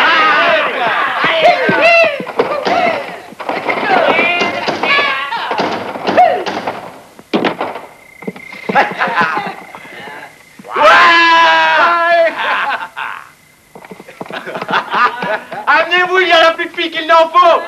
Amenez-vous, il y en a plus de filles qu'il n'en faut.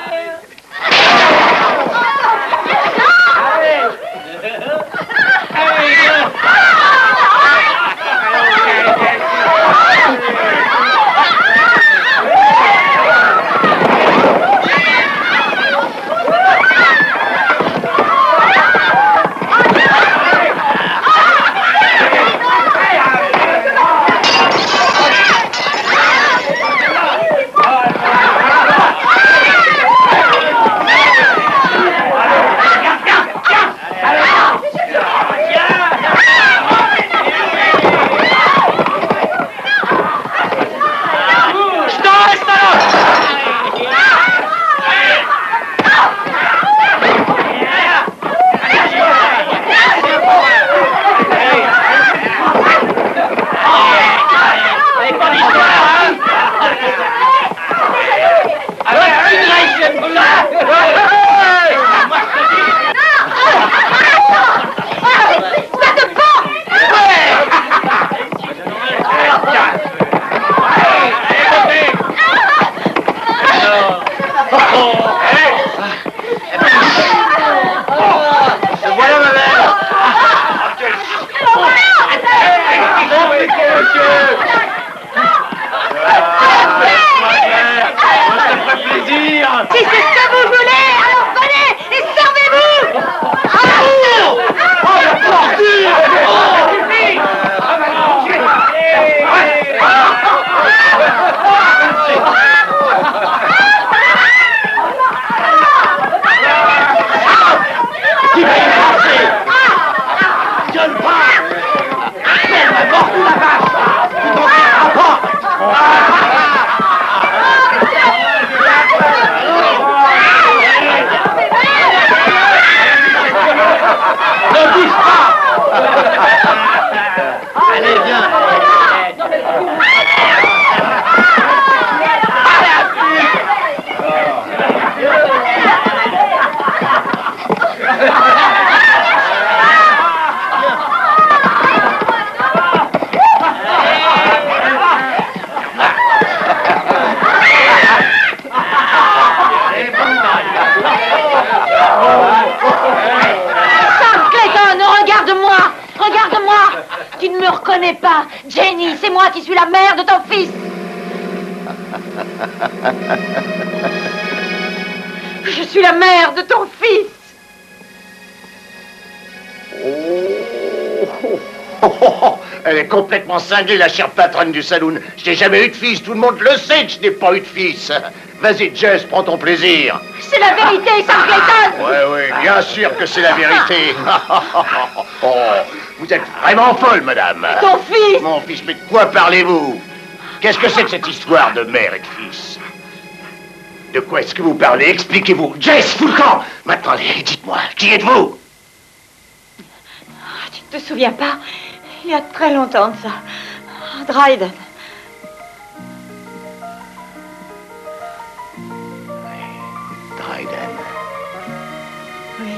Qui suis la mère de ton fils. Je suis la mère de ton fils. Oh, oh, oh, elle est complètement cinglée, la chère patronne du saloon. Je n'ai jamais eu de fils, tout le monde le sait que je n'ai pas eu de fils. Vas-y, Jess, prends ton plaisir. C'est la vérité, Sam Clayton. Ouais, ouais, bien sûr que c'est la vérité. Oh, vous êtes vraiment folle, madame. Ton fils. Mon fils, mais de quoi parlez-vous? Qu'est-ce que c'est que cette histoire de mère et de fils? De quoi est-ce que vous parlez? Expliquez-vous. Jess, fous le camp. Maintenant, allez, dites-moi, qui êtes-vous? Tu ne te souviens pas? Il y a très longtemps de ça. Dryden. Dryden. Oui.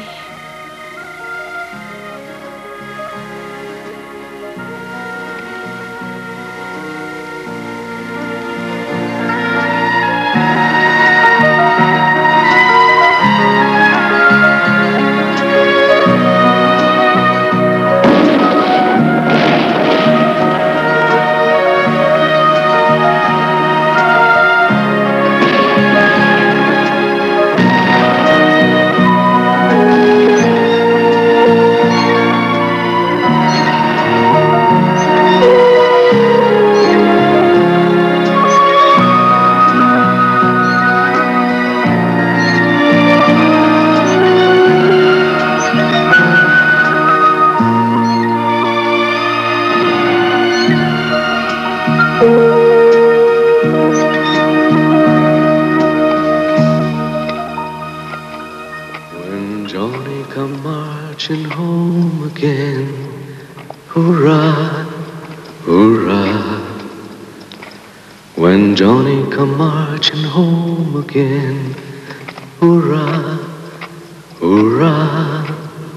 marching home again. Hurrah, hurrah. When Johnny come marching home again. Hurrah, hurrah.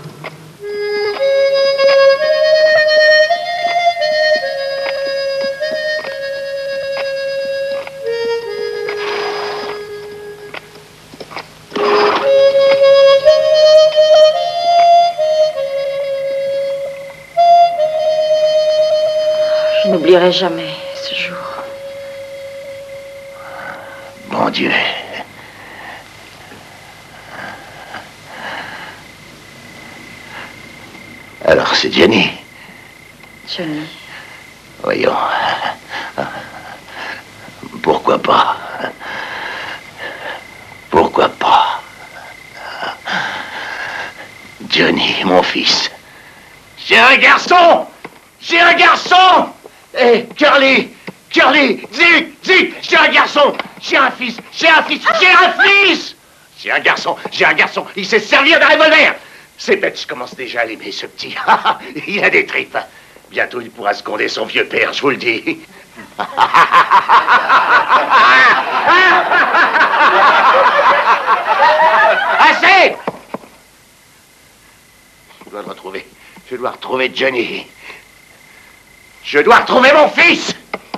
Je n'oublierai jamais ce jour. Mon Dieu. Alors, c'est Jenny. Johnny. Voyons. Pourquoi pas? Pourquoi pas? Johnny, mon fils. J'ai un garçon! J'ai un garçon! Hé, hey, Curly! Curly! Zip! Zip! J'ai un garçon! J'ai un fils! J'ai un fils! J'ai un fils! J'ai un garçon! J'ai un garçon! Il sait se servir d'un revolver! C'est bête, je commence déjà à l'aimer, ce petit. Il a des tripes. Bientôt, il pourra seconder son vieux père, je vous le dis. Assez! Je dois le retrouver. Je dois retrouver Johnny. Je dois retrouver mon fils!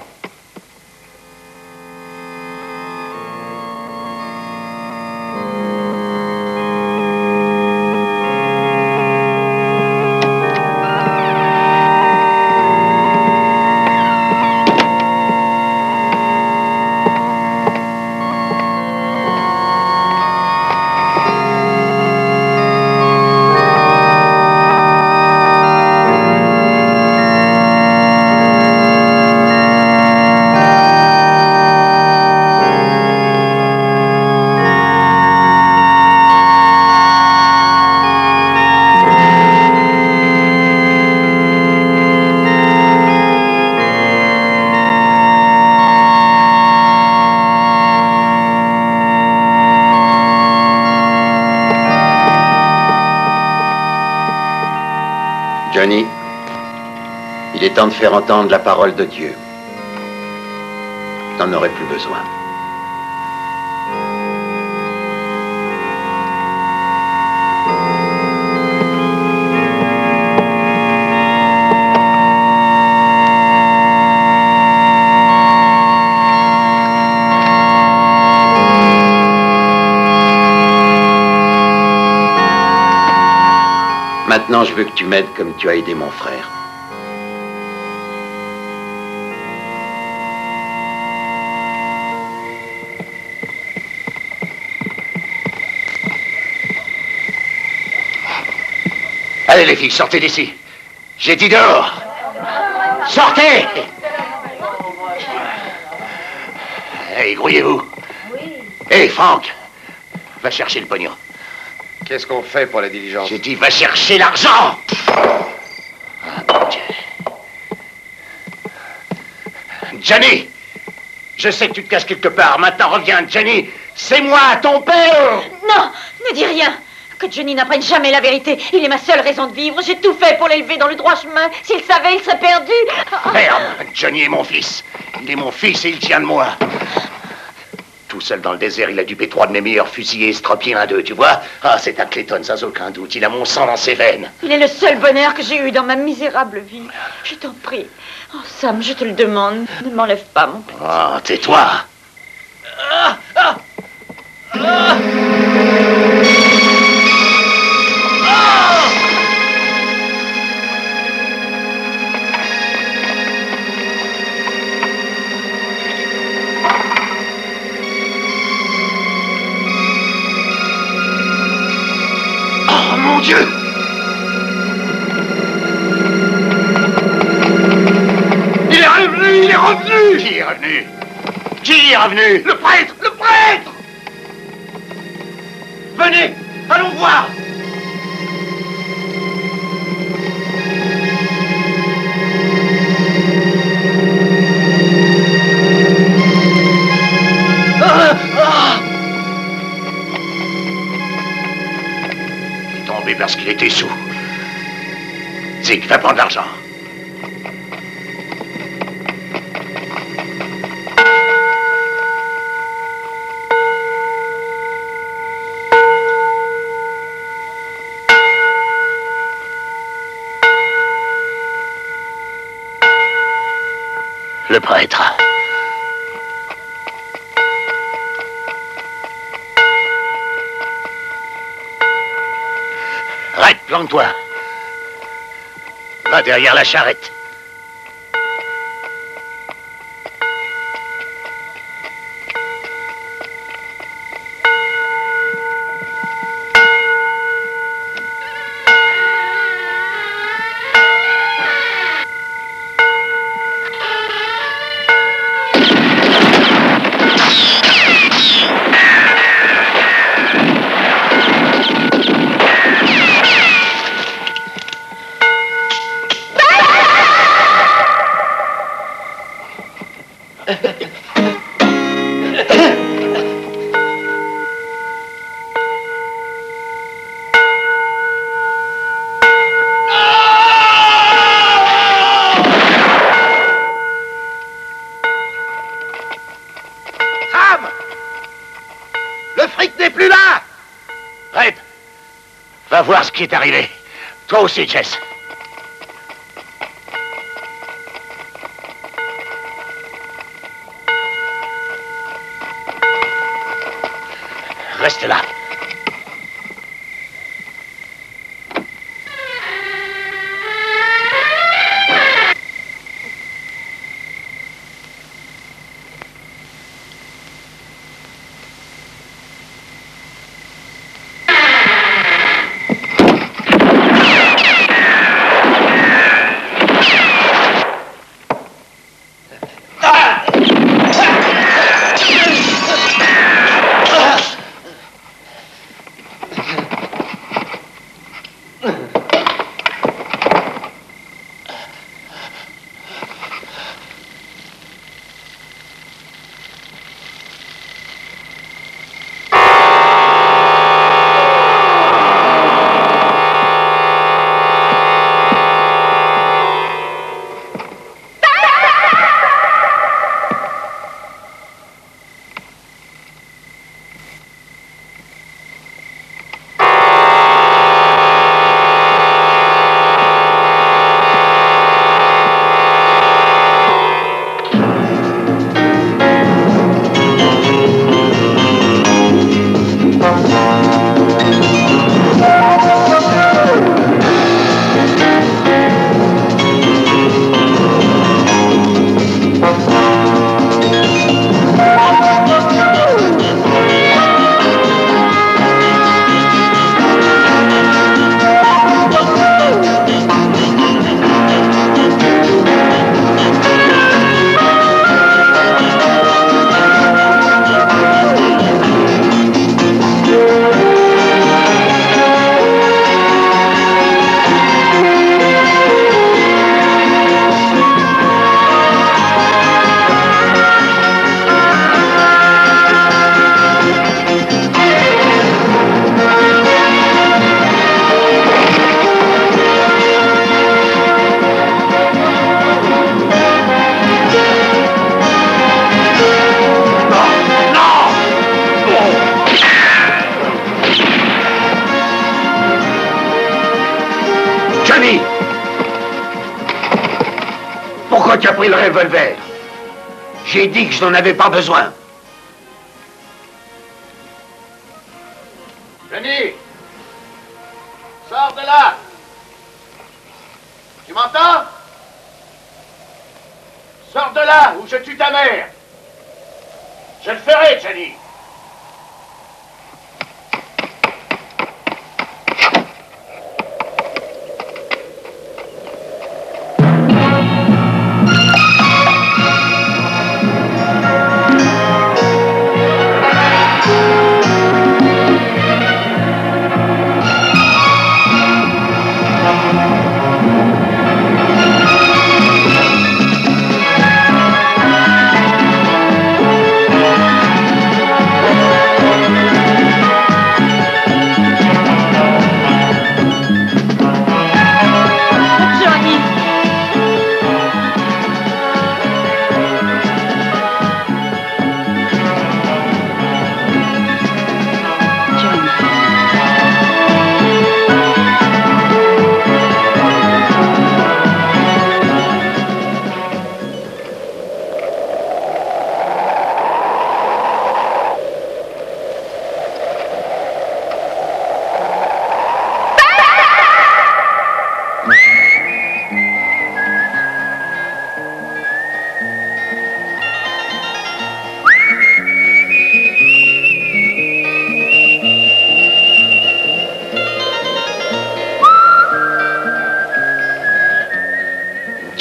Johnny, il est temps de faire entendre la parole de Dieu. T'en aurais plus besoin. Maintenant, je veux que tu m'aides comme tu as aidé mon frère. Allez, les filles, sortez d'ici. J'ai dit dehors. Sortez! Hey, grouillez-vous. Hé, hey, Franck, va chercher le pognon. Qu'est-ce qu'on fait pour la diligence? J'ai dit, va chercher l'argent! Ah, mon Dieu. Johnny! Je sais que tu te caches quelque part. Maintenant, reviens, Johnny. C'est moi, ton père! Non, ne dis rien. Que Johnny n'apprenne jamais la vérité. Il est ma seule raison de vivre. J'ai tout fait pour l'élever dans le droit chemin. S'il savait, il serait perdu. Merde! Johnny est mon fils. Il est mon fils et il tient de moi. Tout seul dans le désert, il a dupé trois de mes meilleurs fusillés et estropié un d'eux, tu vois? Ah, c'est un Clayton, sans aucun doute. Il a mon sang dans ses veines. Il est le seul bonheur que j'ai eu dans ma misérable vie. Je t'en prie. Oh, Sam, je te le demande. Ne m'enlève pas, mon petit. Ah, tais-toi. Ah, ah, ah. Oh, mon Dieu! Il est revenu, il est revenu! Qui est revenu? Qui est revenu? Le prêtre, le prêtre! Venez, allons voir! Ah, ah. Il est tombé parce qu'il était sous. Zeke, va prendre l'argent. Le prêtre. Red, plante-toi. Va derrière la charrette. Va voir ce qui est arrivé. Toi aussi, Jess. Reste là. Pourquoi tu as pris le revolver? J'ai dit que je n'en avais pas besoin. Johnny! Sors de là! Tu m'entends? Sors de là ou je tue ta mère! Je le ferai, Johnny!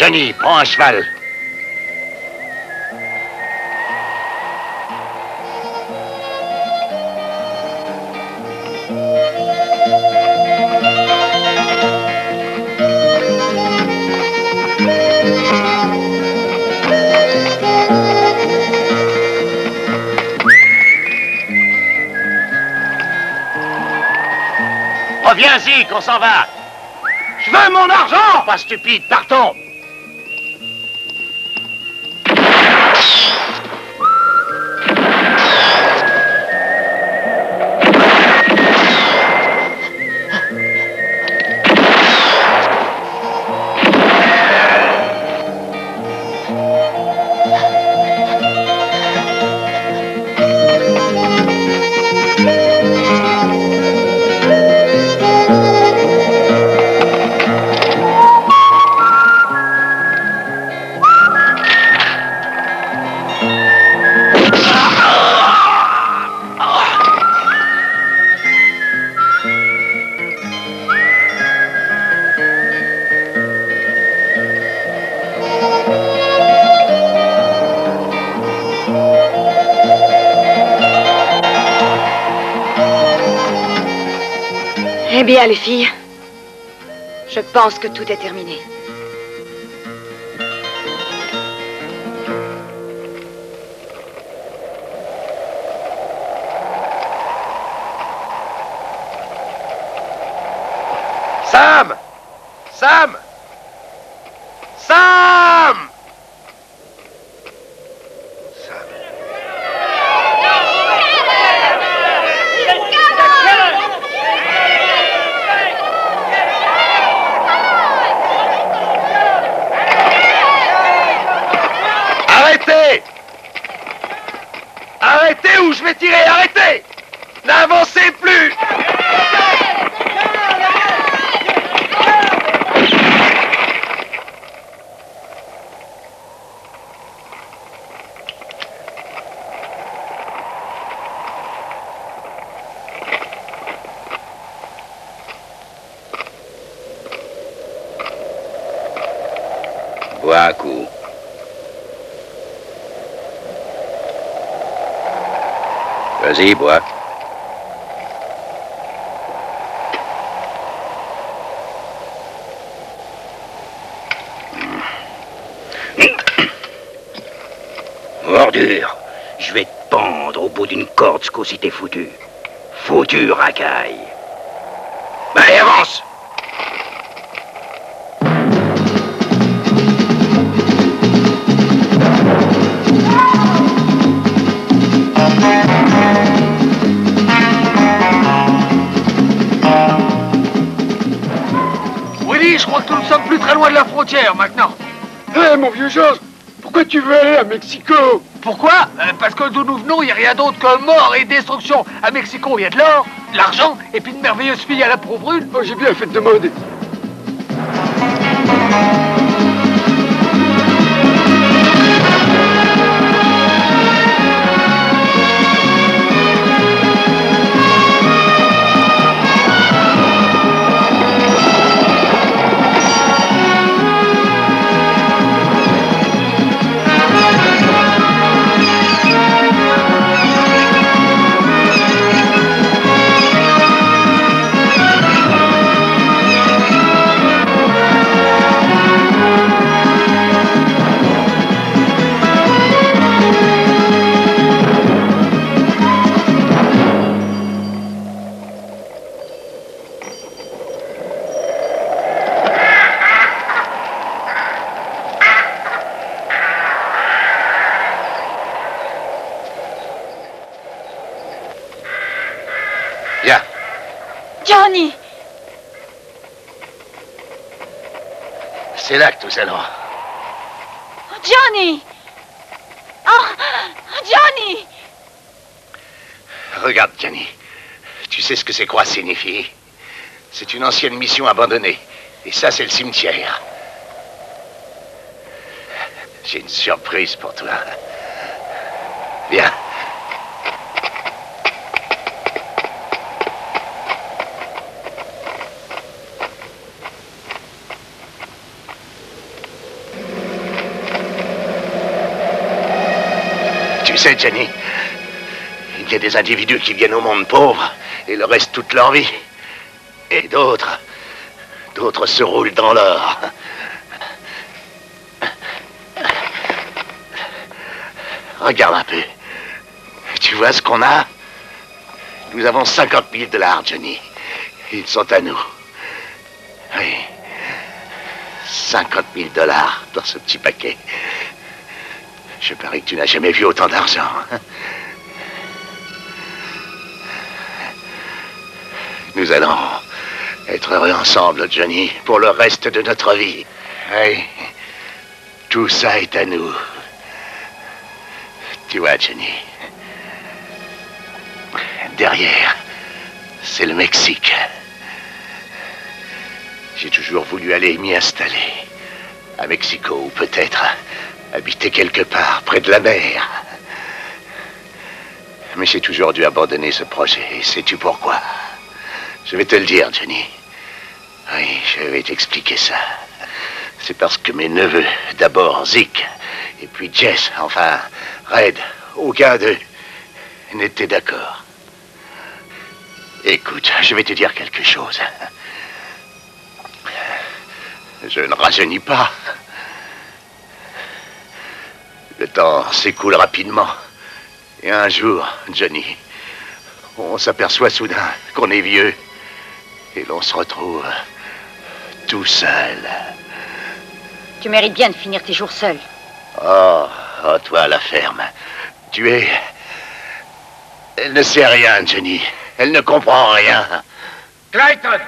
Johnny, prends un cheval. Reviens, Zeke, on s'en va. Je veux mon argent! Pas stupide, partons! Eh bien, les filles, je pense que tout est terminé. Sam! Sam! Sam! Arrêtez! Arrêtez ou je vais tirer! Arrêtez! N'avancez plus! Bois un coup. Vas-y, bois. Ordure, je vais te pendre au bout d'une corde ce qu'aussi t'es foutu. Foutu racaille. Allez, avance! Willy, je crois que nous ne sommes plus très loin de la frontière maintenant. Hé, mon vieux Georges, pourquoi tu veux aller à Mexico? Pourquoi? Euh, Parce que d'où nous venons, il n'y a rien d'autre que mort et destruction. À Mexico, il y a de l'or, de l'argent et puis de merveilleuses filles à la peau brune. Oh, j'ai bien fait de demander. Viens. Johnny! C'est là que nous allons. Johnny! Oh! Johnny! Regarde, Johnny. Tu sais ce que ces croix signifient? C'est une ancienne mission abandonnée. Et ça, c'est le cimetière. J'ai une surprise pour toi. Viens. Tu sais, Jenny, il y a des individus qui viennent au monde pauvre et le restent toute leur vie. Et d'autres, d'autres se roulent dans l'or. Regarde un peu. Tu vois ce qu'on a? Nous avons cinquante mille dollars, Johnny. Ils sont à nous. Oui. cinquante mille dollars dans ce petit paquet. Je parie que tu n'as jamais vu autant d'argent. Nous allons être heureux ensemble, Johnny, pour le reste de notre vie. Oui. Tout ça est à nous. Tu vois, Johnny, derrière, c'est le Mexique. J'ai toujours voulu aller m'y installer. À Mexico, ou peut-être habiter quelque part près de la mer. Mais j'ai toujours dû abandonner ce projet. Et sais-tu pourquoi? Je vais te le dire, Johnny. Oui, je vais t'expliquer ça. C'est parce que mes neveux, d'abord Zeke, et puis Jess, enfin, Red, aucun d'eux n'était d'accord. Écoute, je vais te dire quelque chose. Je ne rajeunis pas. Le temps s'écoule rapidement. Et un jour, Johnny, on s'aperçoit soudain qu'on est vieux. Et l'on se retrouve tout seul. Tu mérites bien de finir tes jours seul. Oh, oh, toi, la ferme. Tu es... Elle ne sait rien, Johnny. Elle ne comprend rien. Clayton!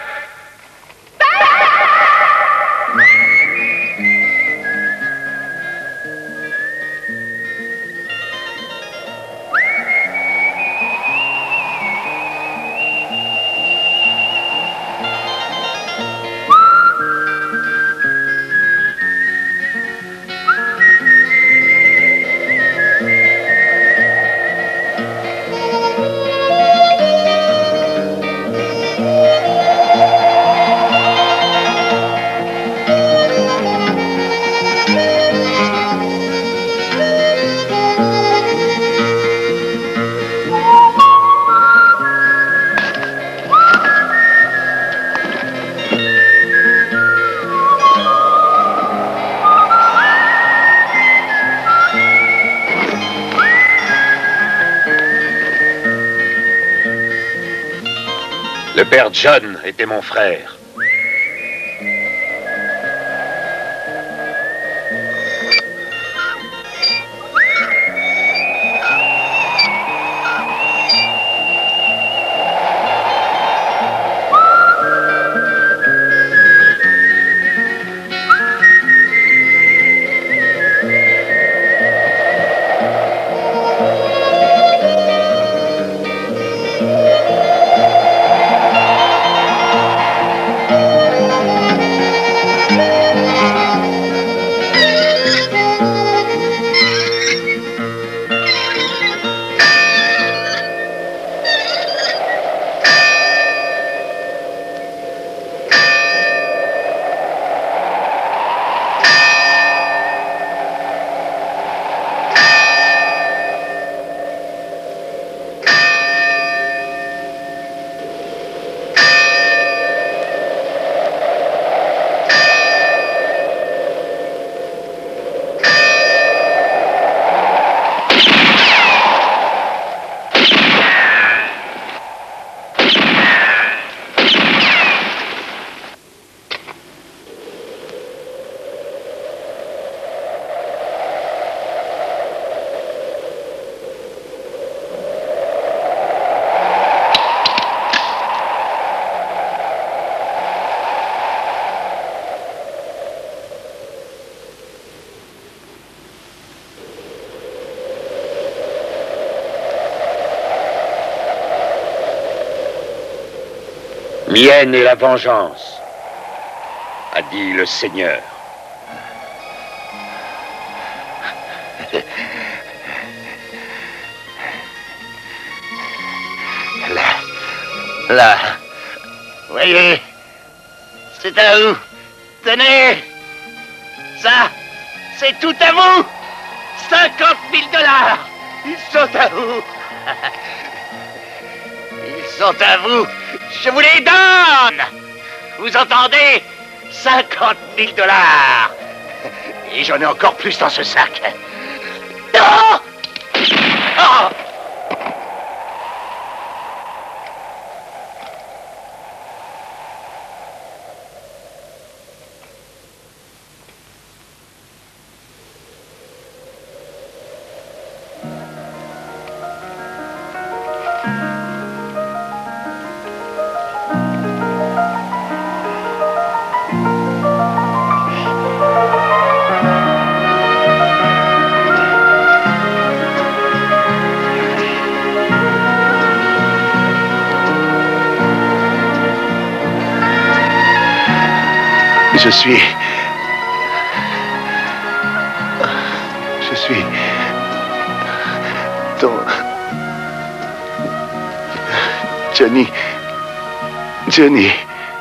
Le père John était mon frère. Mienne est la vengeance, a dit le Seigneur. Là, là, voyez, c'est à vous. Tenez, ça, c'est tout à vous. cinquante mille dollars. Ils sont à vous. Ils sont à vous. Je vous les donne. Vous entendez? cinquante mille dollars. Et j'en ai encore plus dans ce sac. Non! Oh! Je suis... Je suis... Ton... Johnny... Johnny...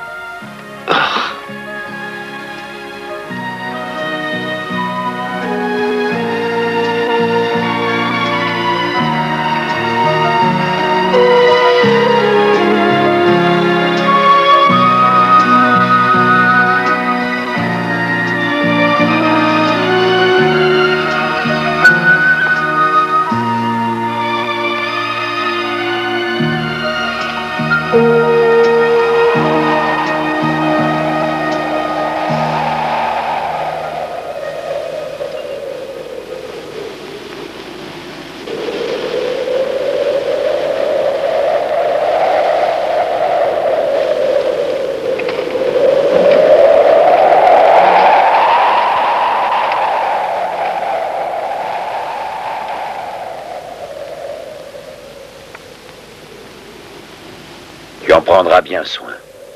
Tu en prendras bien soin.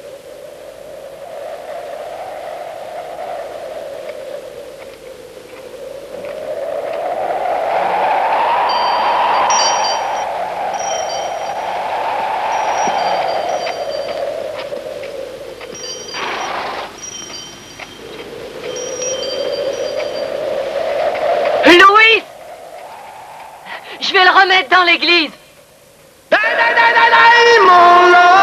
Louis! Je vais le remettre dans l'église. Mon